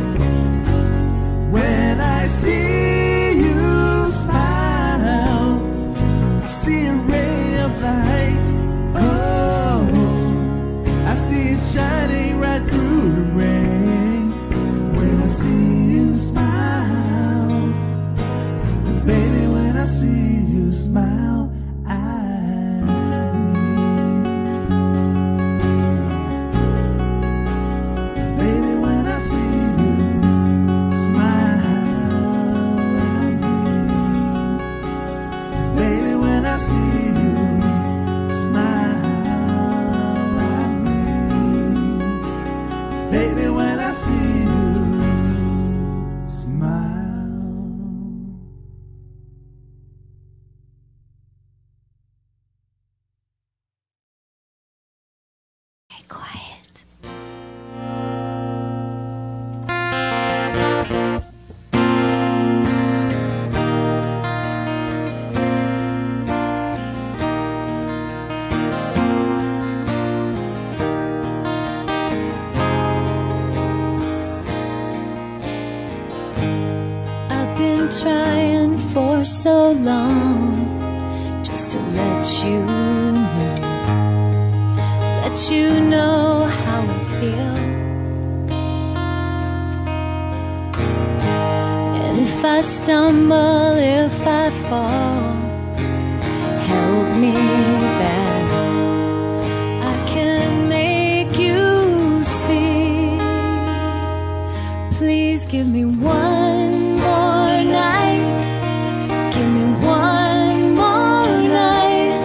when I see you smile. I see a ray of light. Oh, I see it shining right through the rain when I see you smile. Baby, when I see you smile at me. Baby, when I see you smile at me. Baby, when I see you smile at me. Baby, when I see you smile. Be quiet. I've been trying for so long just to let you know how I feel. And if I stumble, if I fall, help me back. I can make you see. Please give me one more night. Give me one more night.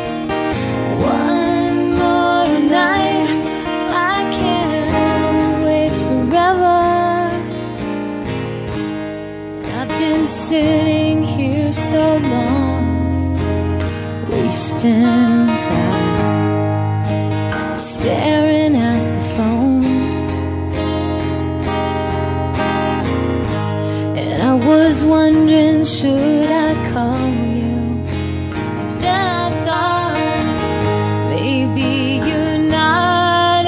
One more night. I can't wait forever. I've been sitting here so long, wasting time, staring at the phone. And I was wondering, should I call you? Then I thought, maybe you're not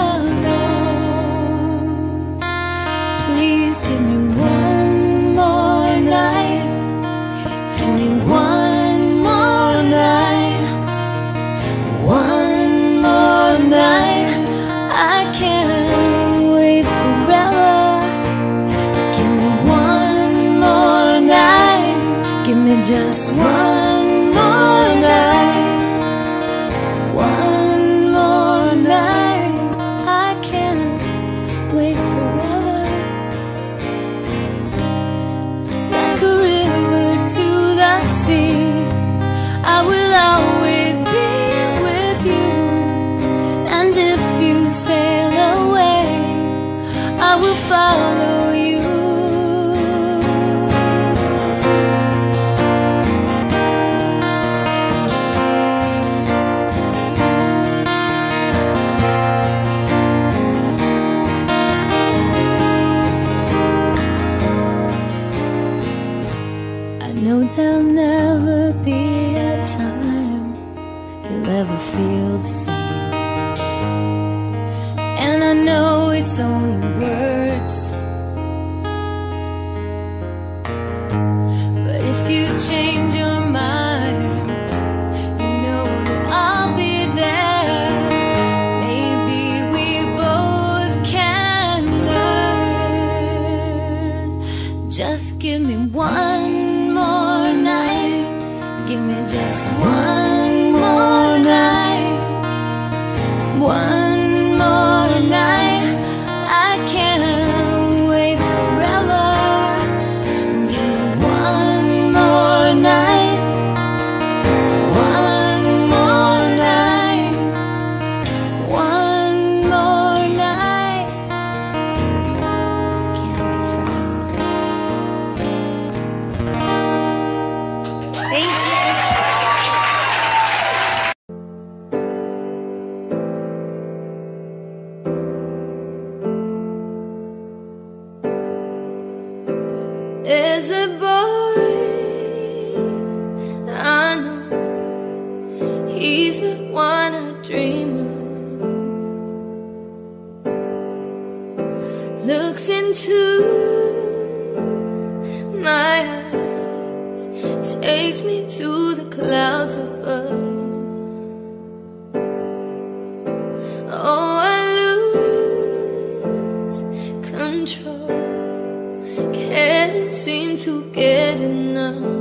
alone. Please give me one more night. Give me one more night. One more night. I can't wait forever. Give me one more night. Give me just one more night. One more night. I can't wait forever. Like a river to the sea, I will always be with you. And if you sail away, I will follow you. I know there'll never be a time you'll ever feel the same. And I know it's only words, but if you change your mind, you know that I'll be there. Maybe we both can learn. Just give me one more night. Give me just one more night. One more night. I can't wait forever. Give me one more night. One more night. One more night. I can't wait forever. Thank you. There's a boy I know, he's the one I dream of. Looks into my eyes, takes me to the clouds above. Oh, I lose control, can't seem to get enough.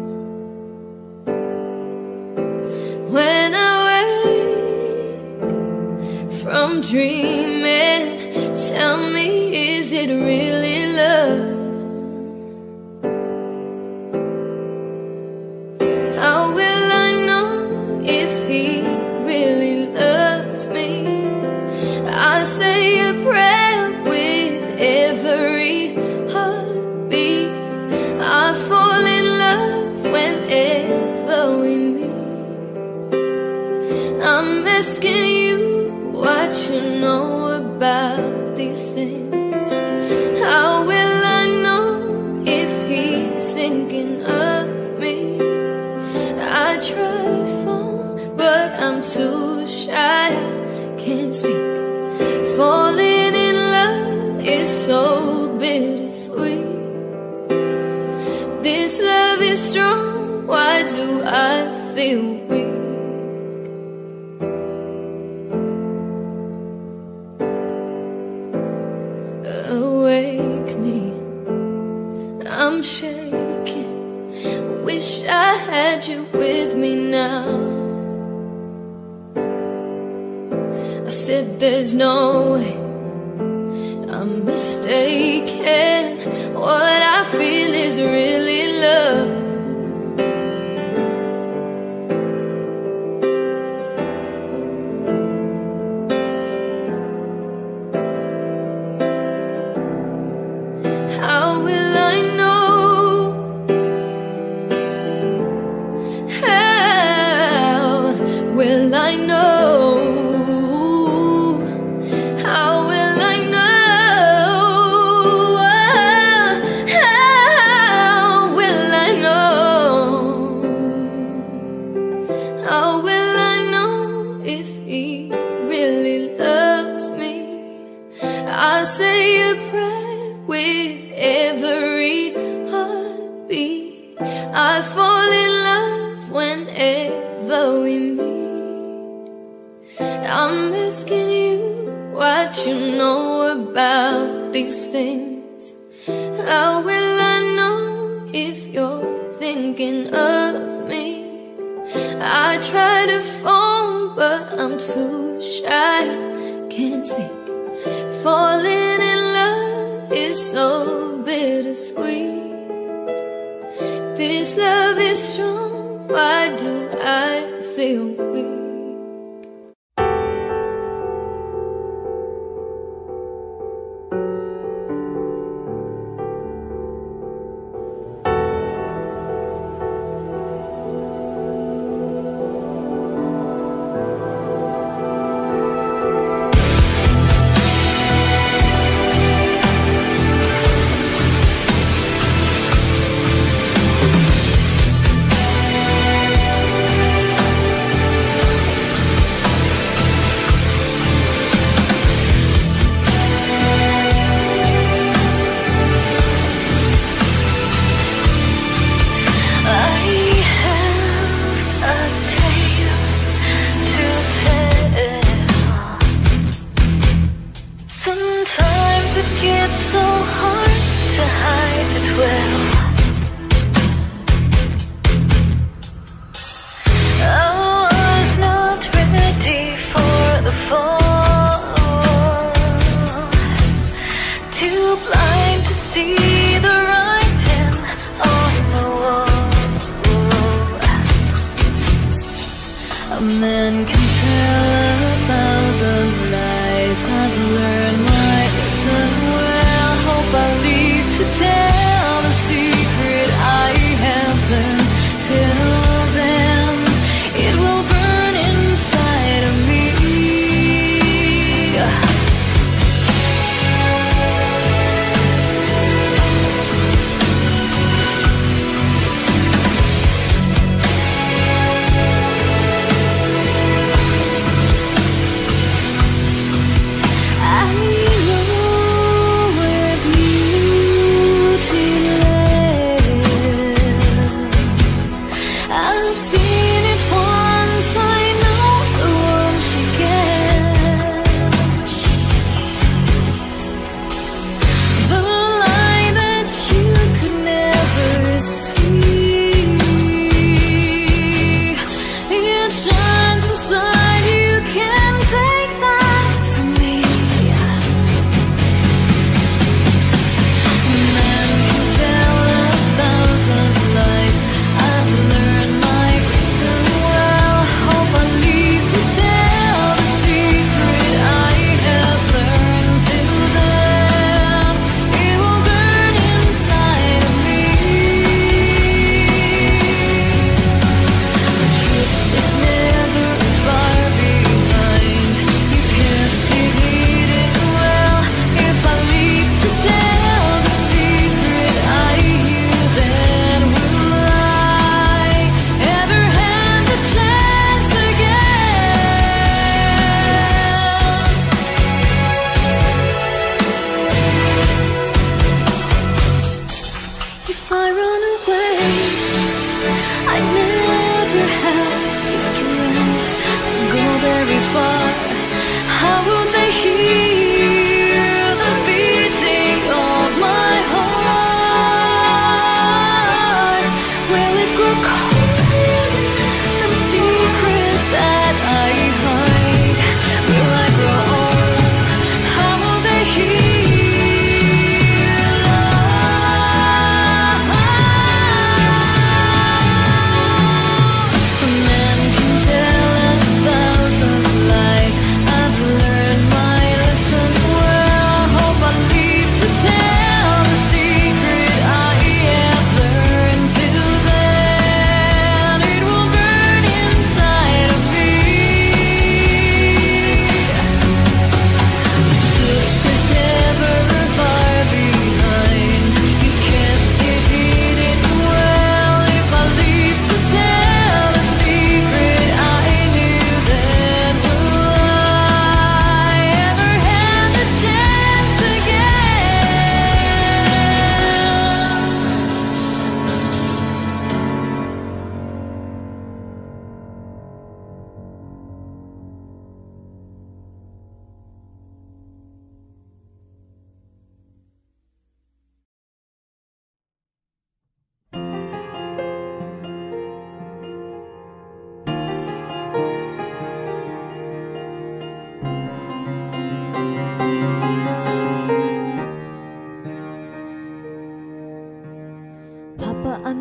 When I wake from dreaming, tell me, is it really love? How will I know if he really loves me? I say a prayer with every heartbeat. I fall in love whenever we meet. I'm asking you what you know about these things. How will I know if he's thinking of me? I try to phone, but I'm too shy, can't speak. Falling in love is so bittersweet. This love is strong, why do I feel weak? Awake me, I'm shaking. Wish I had you with me now. I said there's no way, I'm mistaken. What I feel is really love. How will I know? How will I know? How will I know? I fall in love whenever we meet. I'm asking you what you know about these things. How will I know if you're thinking of me? I try to phone, but I'm too shy, can't speak. Falling in love is so bittersweet. This love is strong, why do I feel weak?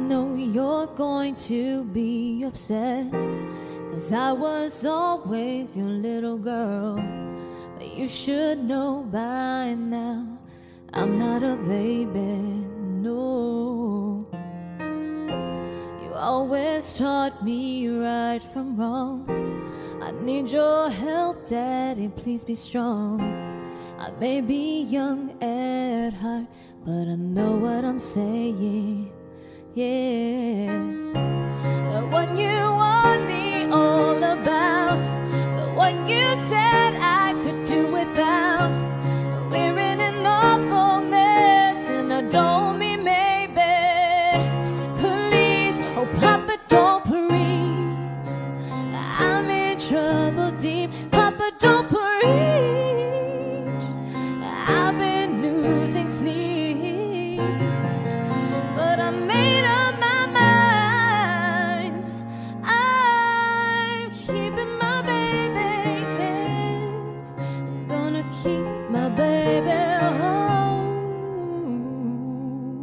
know you're going to be upset, 'cause I was always your little girl. But you should know by now I'm not a baby, no. You always taught me right from wrong. I need your help, Daddy, please be strong. I may be young at heart, but I know what I'm saying, yes. The one you want me all about, the one you said I could do without. We're in an awful mess, and I don't mean maybe. Please, oh Papa, don't preach. I'm in trouble deep, Papa, don't preach. I've been losing sleep, but I made up my mind. I'm keeping my baby, yes. I'm gonna keep my baby home.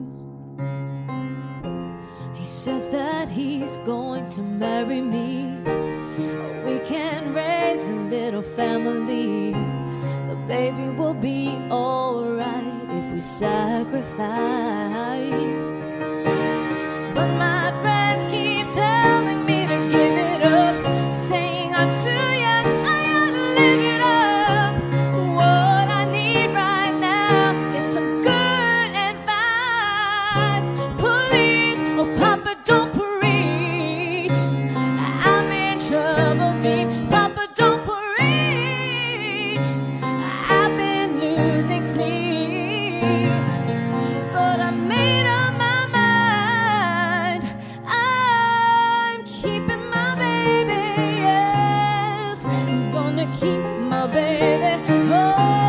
He says that he's going to marry me. We can raise a little family. The baby will be alright if we sacrifice. But my friends keep telling me to give it up, saying I'm too young, I ought to live it up. What I need right now is some good advice. Please, oh Papa, don't preach. I'm in trouble deep, Papa, don't preach. I've been losing sleep, but I made up my mind. I'm keeping my baby, yes. I'm gonna keep my baby. Oh,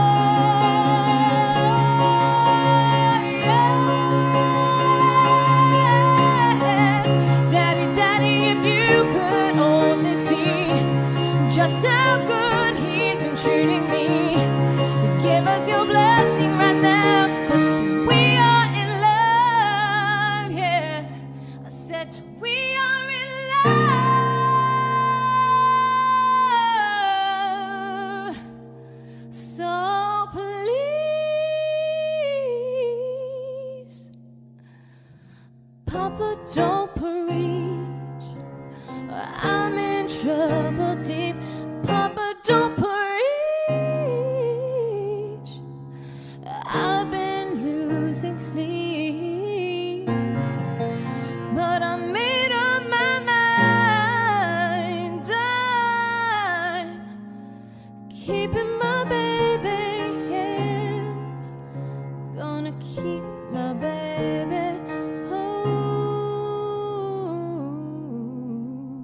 yes. Daddy, Daddy, if you could only see just how good he's been treating me. Give us your blessing right now, 'cause we are in love, yes. I said we are in love. So please, Papa, don't preach. I'm in trouble deep, Papa, don't preach. I've been losing sleep, but I made up my mind. I'm keeping my baby, yes. Gonna keep my baby home.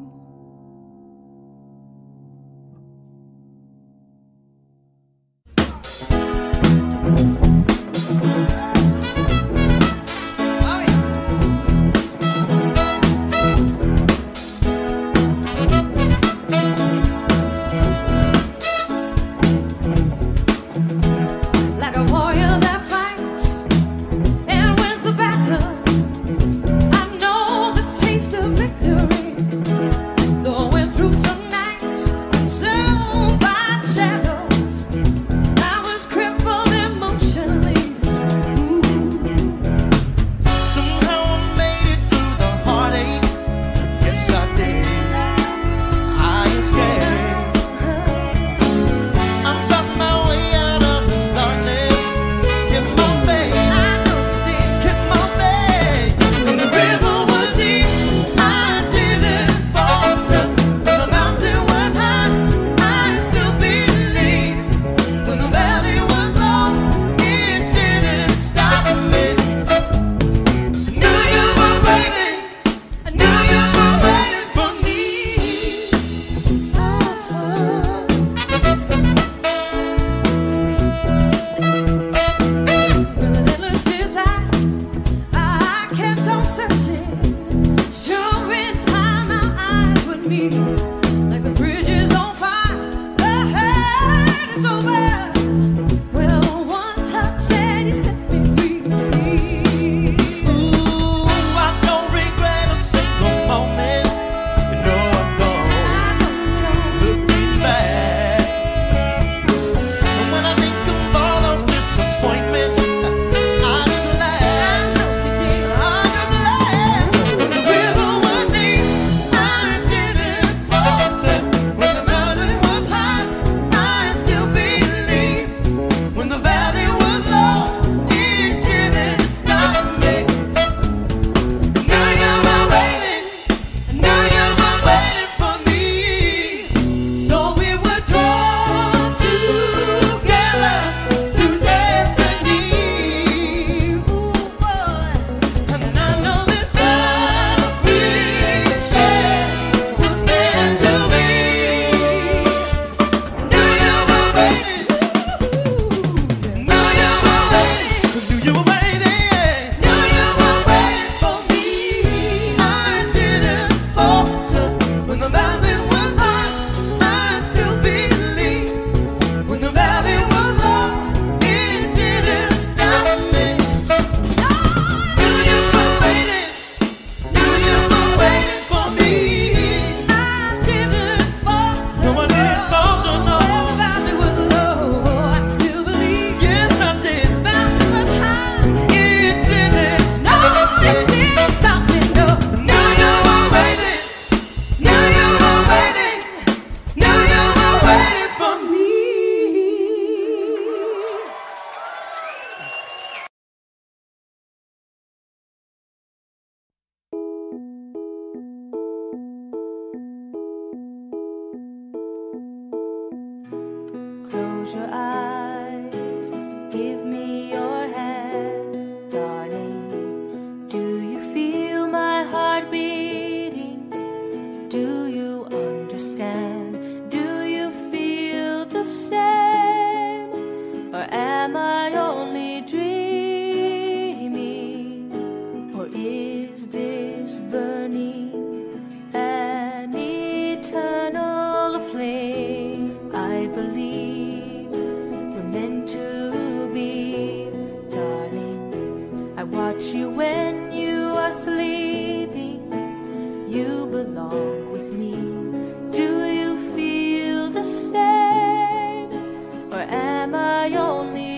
Close your eyes, give me your hand, darling. Do you feel my heart beating? Do you understand? Do you feel the same? Or am I only dreaming? Or is this burning an eternal flame? I believe we're meant to be, darling. I watch you when you are sleeping. You belong with me. Do you feel the same? Or am I only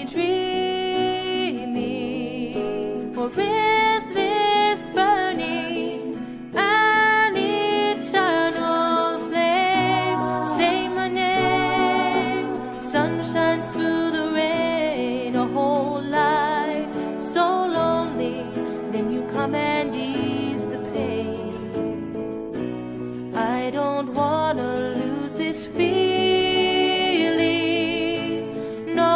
dreaming? Or is this burning an eternal flame? Say my name. Sun shines through the rain. A whole life so lonely. Then you come and ease the pain. I don't wanna lose this feeling, no.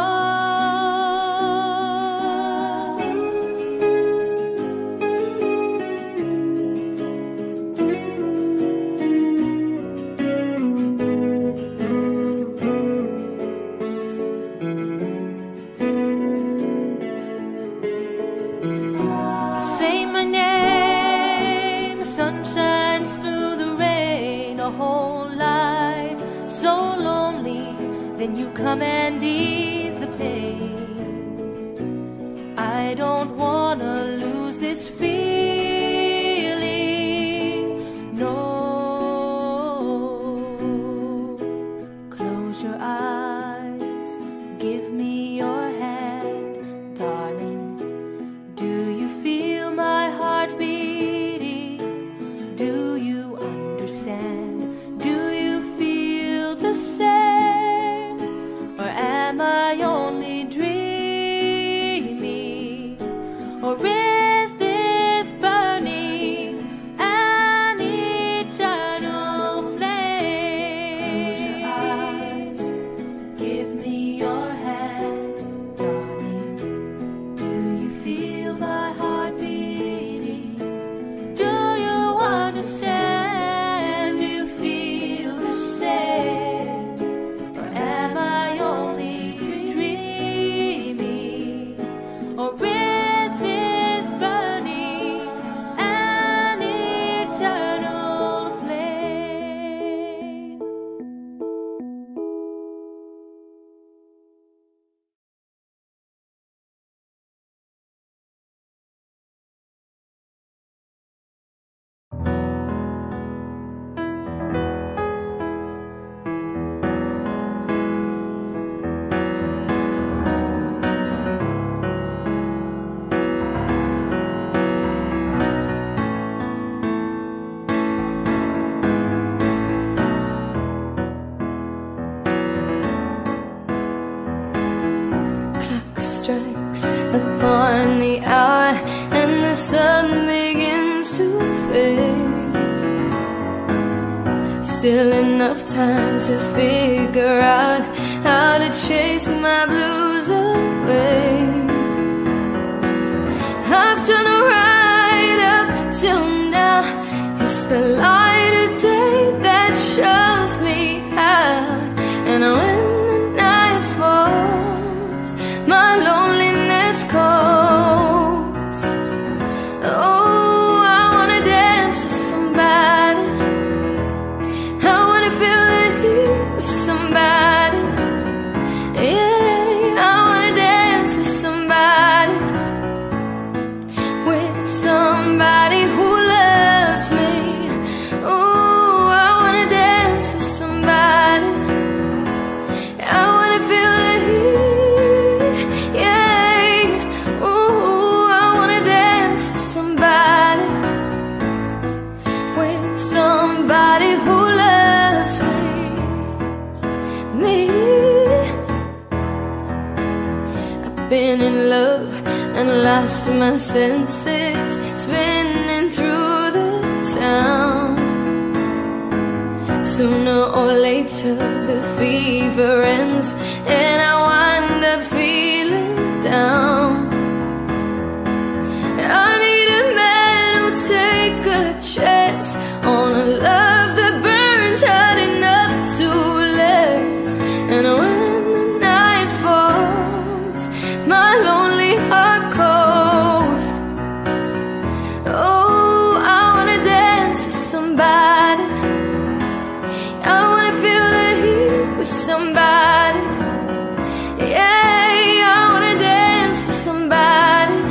Say my name, the sun shines through the rain. A whole life so lonely, then you come and ease the pain. I don't wanna lose this feeling, no. Close your eyes, give me your hand, darling. Do you feel my heart beating? Do you understand? Do you feel the same? Or am I only dreaming? Or is this burning an eternal flame? Close your eyes, give me your hand, darling. Do you feel my heart beating? Do you understand? Do you feel the same? Or am I only dreaming? Or is this burning an eternal flame? Clock strikes upon the hour, and the sun begins to fade. Still enough time to figure out how to chase my blues away. I've done right up till now. It's the light of day that shows me how. And when the night falls, my loneliness calls. Oh, I wanna dance with somebody. I wanna feel the heat with somebody. Yeah, I wanna dance with somebody. With somebody who loves me. Oh, I wanna dance with somebody. I wanna feel the heat, yeah. Ooh, I wanna dance with somebody. With somebody who loves me. I've been in love and lost my senses, spinning through the town. Sooner or later the fever ends and I wind up feeling down. I need a man who'll take a chance on a love that burns hot enough to last. And when the night falls, my lonely heart calls. Oh, I wanna dance with somebody. I wanna feel the heat with somebody. Yeah, I wanna dance with somebody.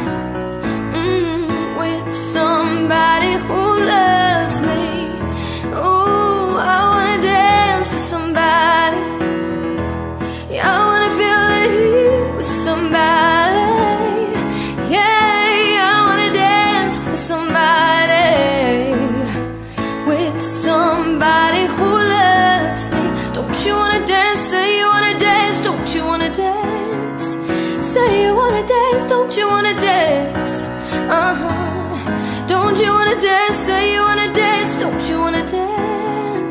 With somebody who loves me. Oh, I wanna dance with somebody. Yeah, I wanna feel the heat with somebody. Yeah, I wanna dance with somebody. With somebody who loves me. Don't you wanna dance? Say you wanna dance. Don't you wanna dance? Say you wanna dance. Don't you wanna dance? Don't you wanna dance? Say you wanna dance. Don't you wanna dance?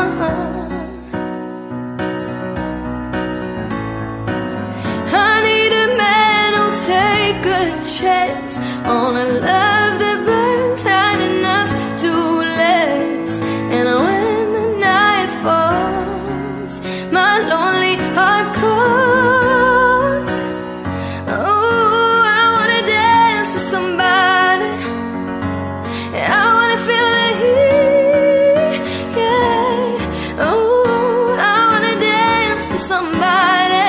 I need a man who'll take a chance on a love that burns hot enough to last. And when the night falls, my lonely heart calls. Oh, I wanna dance with somebody. I wanna feel the heat, yeah. Oh, I wanna dance with somebody.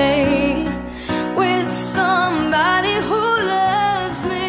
With somebody who loves me.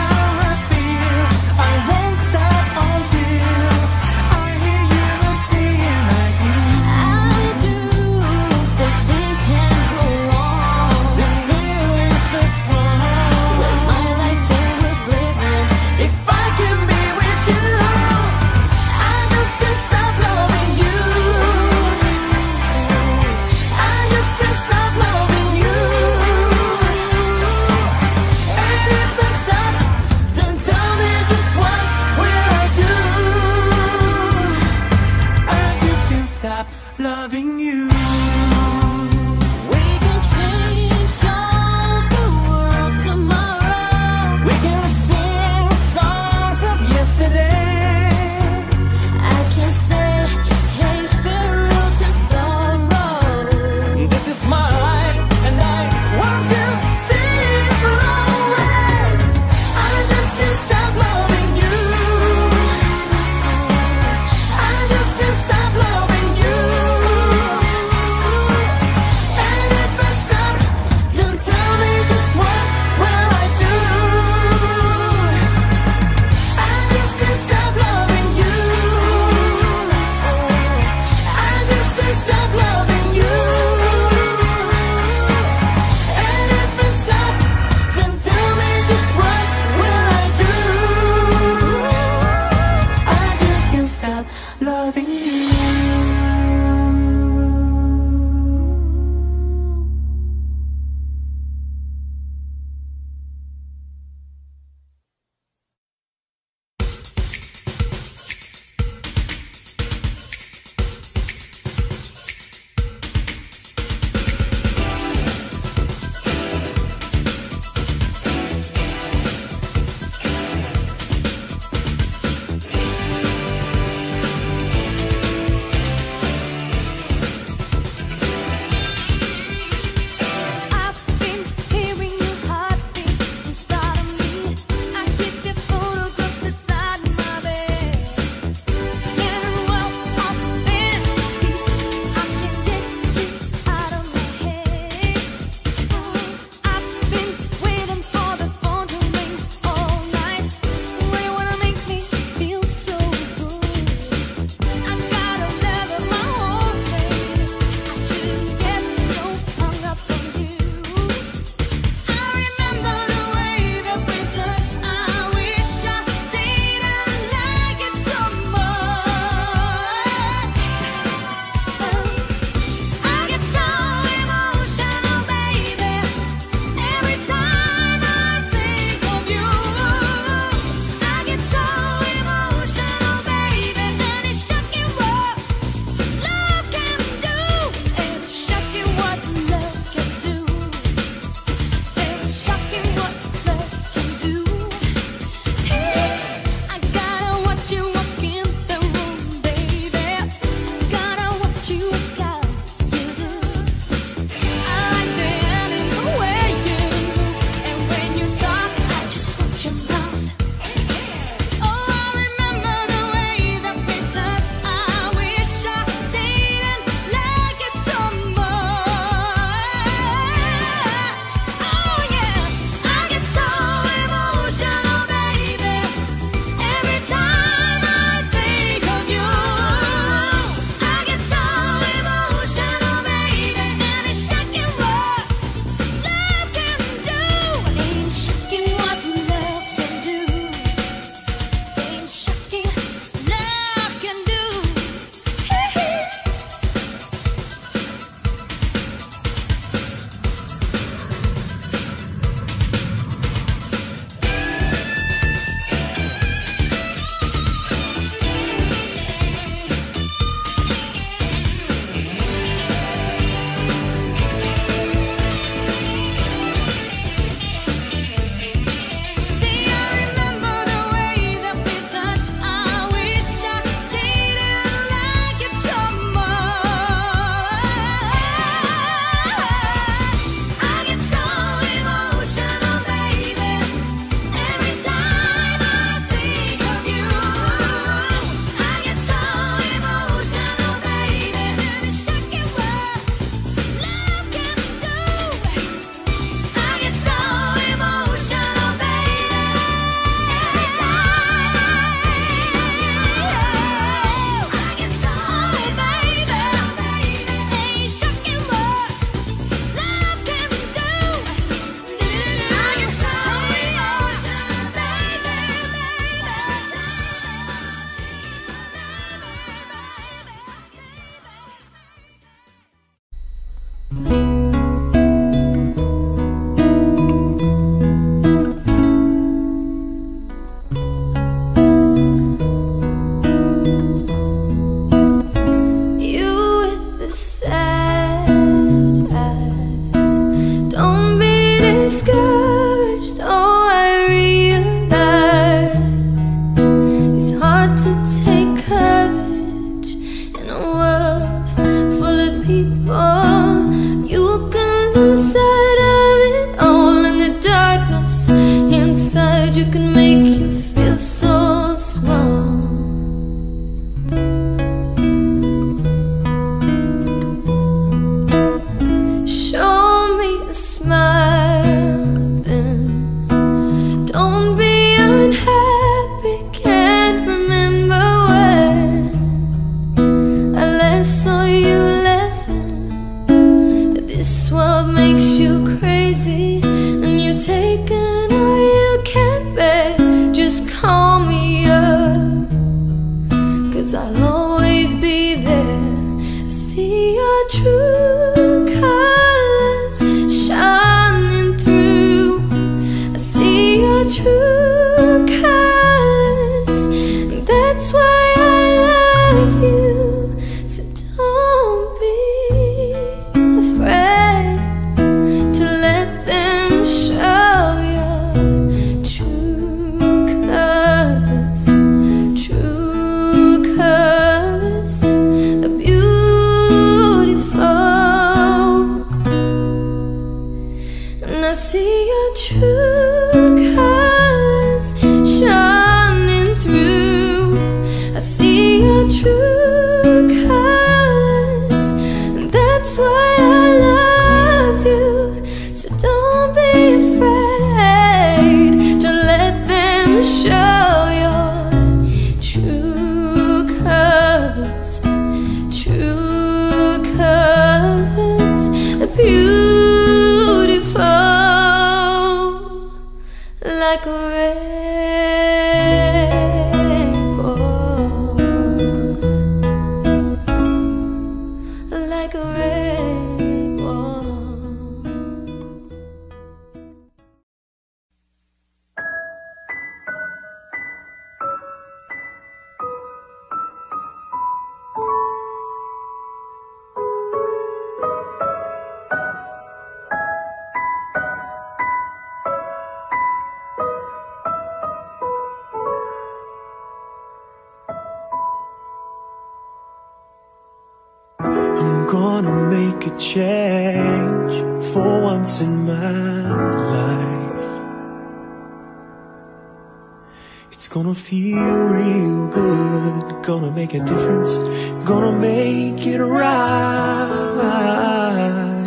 I won't stop until I hear you say small. Show me a smile then. Don't be unhappy, can't remember when I last saw you laughing. This world makes you crazy, and you're taking all you can bear. Just call me up, 'cause I'll always be there. I see your true colors shining through. I see your true colors, and that's why I love you. So don't be afraid to let them show your true colors. True colors are beautiful, and I see your true colors shining through. I see your true colors, and that's why I love you. So don't be afraid to let them show your true colors. True colors are beautiful, like a rainbow, like a rainbow. I'm gonna make a change for once in my life. It's gonna feel real good, gonna make a difference, gonna make it right.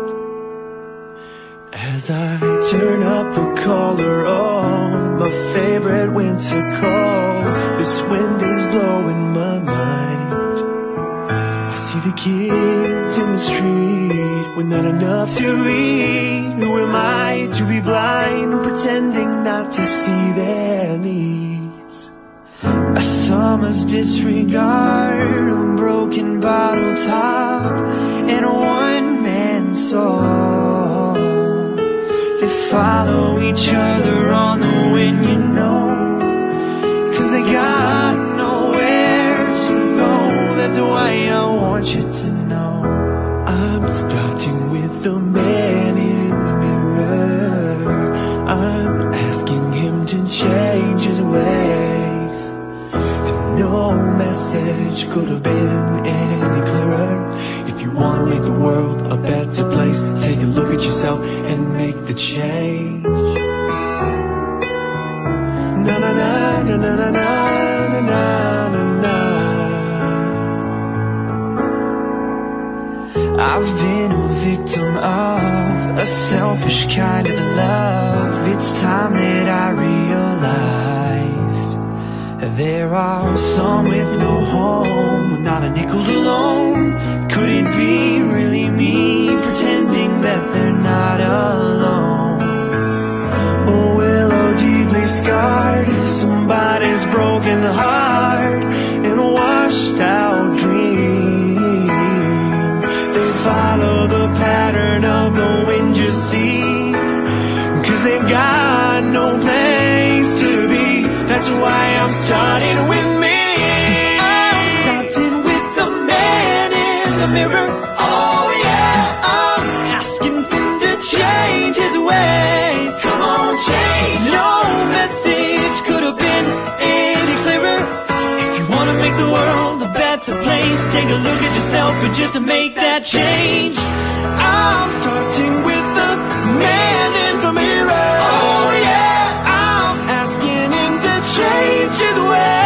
As I turn up the color on my favorite winter coat, this wind is blowing my mind. I see the kids in the street with not enough to eat. Who am I to be blind, pretending not to see their needs? A summer's disregard, a broken bottle top, and a one-man song. They follow each other on the wind, you know, 'cause they got nowhere to go. That's why I want you to know I'm starting with the man in the mirror. I'm asking him to change his ways, and no message could have been any clearer. If you want to make the world a better place, take a look at yourself and make the change. Na na na na na na na na na na. I've been a victim of a selfish kind of love. It's time that I realized there are some with no home, not a nickel's alone. Could it be really me, pretending that they're not alone? Oh, willow deeply scarred, somebody's broken heart, and a washed out dream. They follow the pattern of the wind, you see, 'cause they've got no place to be. That's why I'm starting with me. I'm starting with the man in the mirror. Oh yeah, I'm asking him to change his ways. Come on, change. No message could have been any clearer. If you wanna make the world a better place, take a look at yourself and just to make that change. I'm starting with the man in the mirror. Oh yeah, I'm asking him to change his way.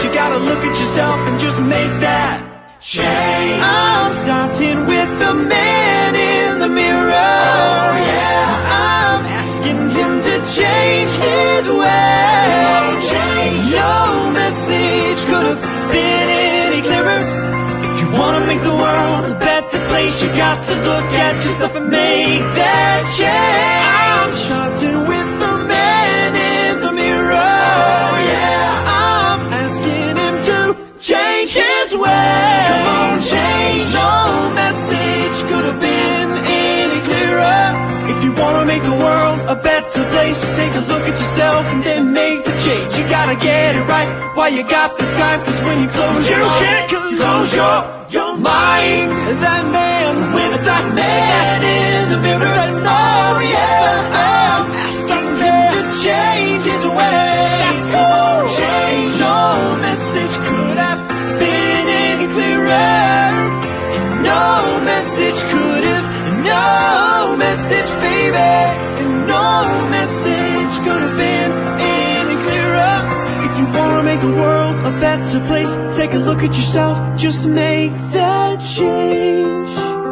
You gotta look at yourself and just make that change. I'm starting with the man in the mirror. Oh yeah. I'm asking him to change his ways. No message could have been any clearer. If you wanna make the world a better place, you got to look at yourself and make that change. I'm starting with the man in the mirror. Oh yeah. I'm asking him to change his ways. Come on, change. No message could have been any clearer. If you wanna make the world a better place, take a look at yourself and then make the change. You gotta get it right while you got the time, cause when you close your eyes, you can't close your mind. That man with that man in the mirror. Oh yeah, I'm asking him to change his ways. Come on, change. No message could have been any clearer. And no message could have, no message, baby. And no message could have been any clearer. If you wanna make the world a better place, take a look at yourself, just make that change.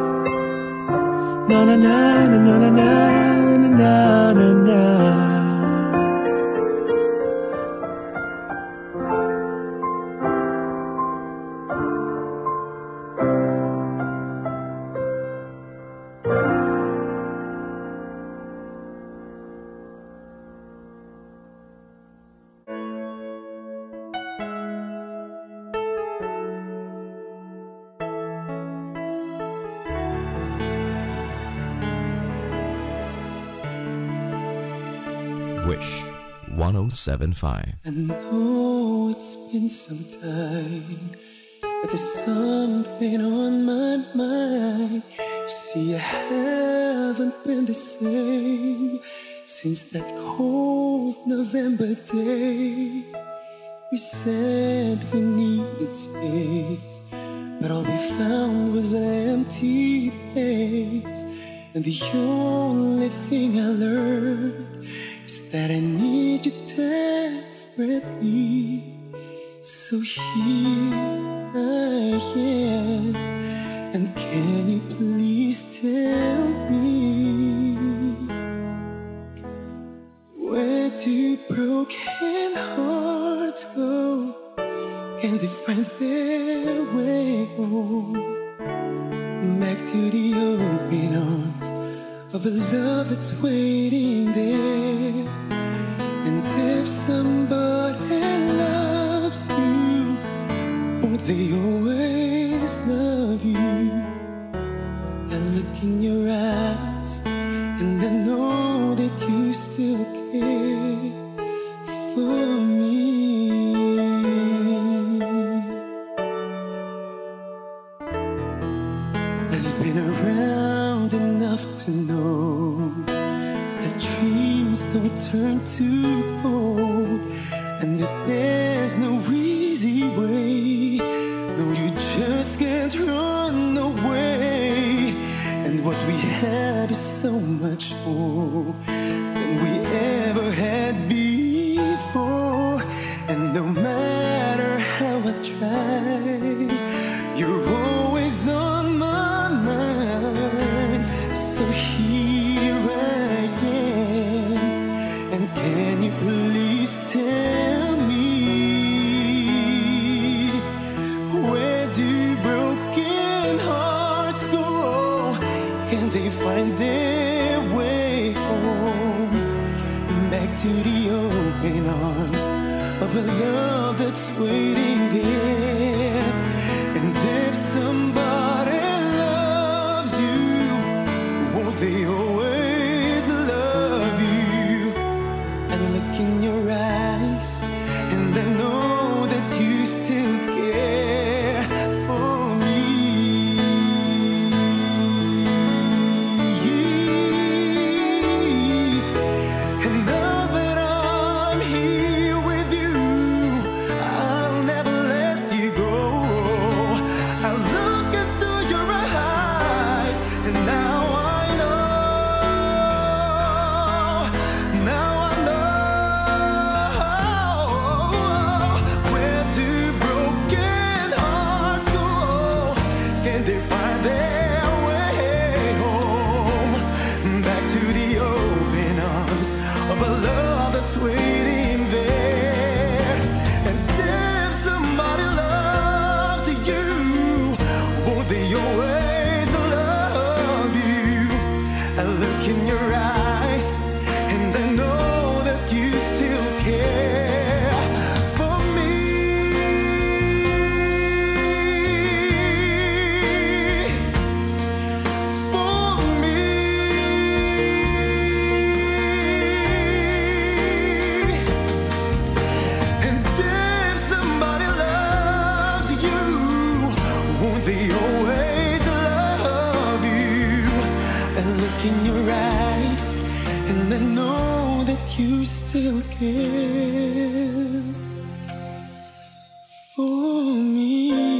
Na na na na na na na na na na. Wish 1075. I know it's been some time, but there's something on my mind. You see, I haven't been the same since that cold November day. We said we needed space, but all we found was an empty place. And the only thing I learned that I need you desperately. So here I am, and can you please tell me, where do broken hearts go? Can they find their way home? Back to the open arms of a love that's waiting there. And if somebody loves you, won't they always love you? I look in your eyes and I know that you still care for me. I've been around enough to know that dreams don't turn to gold, and that there's no easy way. No, you just can't run away. And what we have is so much more than we ever had before. And no matter how I try, you're always on my mind. So here I am, and can you please tell me, where do broken hearts go? Can they find their way home? Back to the open arms of a love that's waiting there. And if somebody loves you, won't they always love you? I look in your eyes and I know that you still care for me. And now that I'm here with you, I'll never let you go. I look in your eyes, and I know that you still care for me.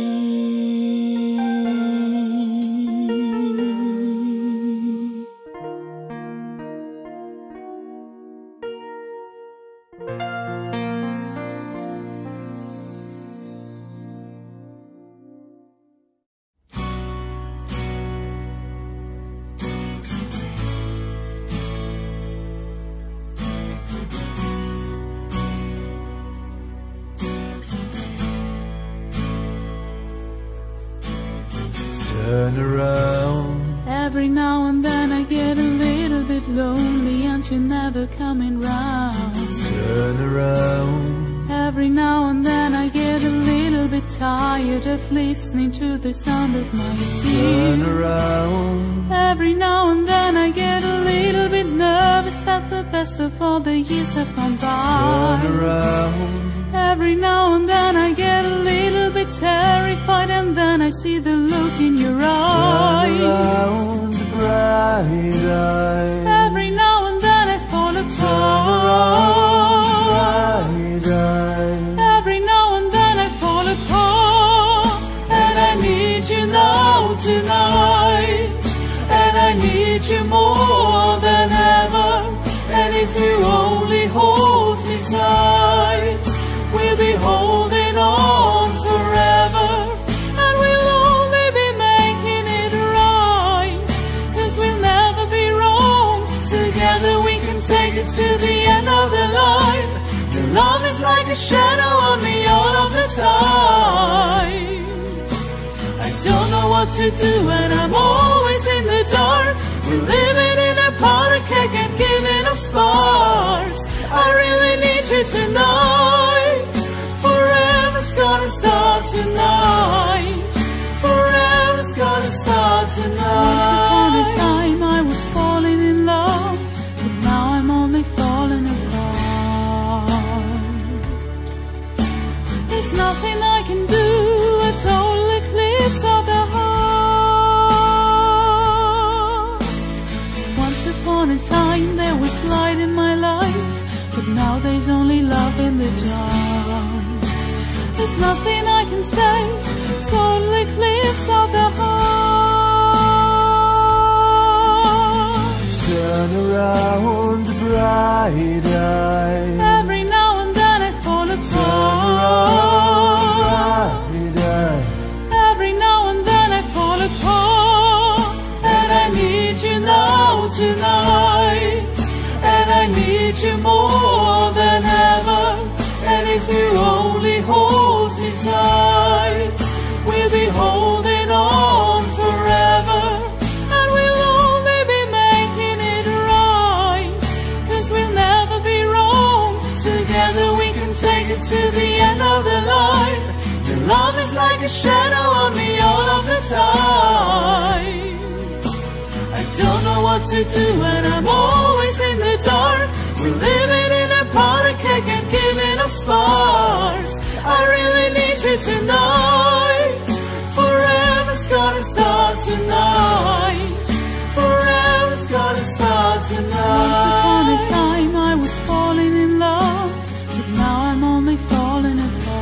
Turn around. Every now and then I get a little bit lonely and you're never coming round. Turn around. Every now and then I get a little bit tired of listening to the sound of my tears. Turn around. Every now and then I get a little bit nervous that the best of all the years have gone by. Turn around. Every now and then I get a little bit terrified, and then I see the look in your eyes. Turn around, bright eyes. Every now and then I fall apart. Turn around, bright eyes. Every now and then I fall apart, and I need you now tonight, and I need you more than ever. And if you only hold me tight, we'll be holding on forever, and we'll only be making it right, 'cause we'll never be wrong. Together we can take it to the end of the line. Your love is like a shadow on me all of the time. I don't know what to do and I'm always in the dark. We're living in a powder keg and giving off sparks. I really need you tonight. Forever's gonna start tonight. Forever's gonna start tonight. Once upon a time I was falling in love, but now I'm only falling apart. There's nothing I can do, a total eclipse of the heart. Once upon a time there was light in my life, but now there's only love in the dark. There's nothing I can say, total eclipse of the heart. Turn around, bright eyes. Every now and then I fall apart. Turn around, bright eyes. Every now and then I fall apart, and I need you now tonight, and I need you more than ever. And if you only hold me tight, we'll be holding on forever, and we'll only be making it right, 'cause we'll never be wrong. Together we can take it to the end of the line. Your love is like a shadow on me all of the time. I don't know what to do and I'm always in the dark. We're living in a powder keg and giving off sparks. I really need you tonight. Forever's gonna start tonight. Forever's gonna start tonight. Once upon a time I was falling in love, but now I'm only falling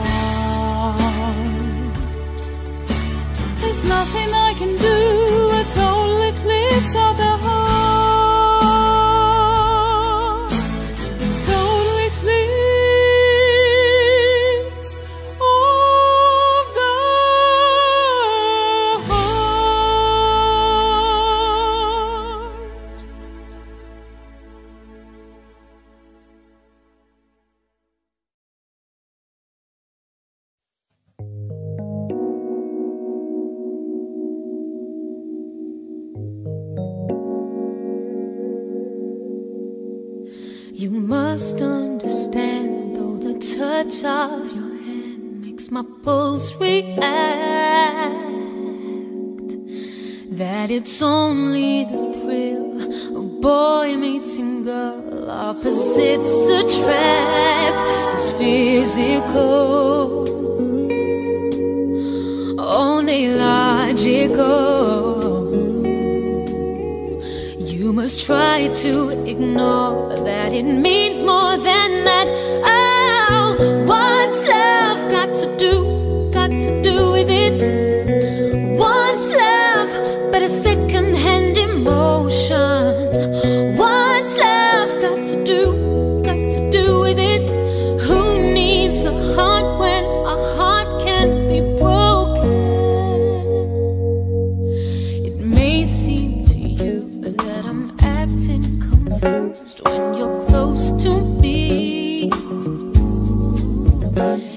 apart. There's nothing I can do, a total eclipse of the heart. You must understand, though the touch of your hand makes my pulse react, that it's only the thrill of boy meeting girl, opposites attract. It's physical, only logical. You must try to ignore that it means more than that. Oh, what's love got to do with it? What's love but a second-hand emotion? What's love got to do with it? Who needs a heart when a heart can't be broken? It may seem to you that I'm acting confused when you're close to me.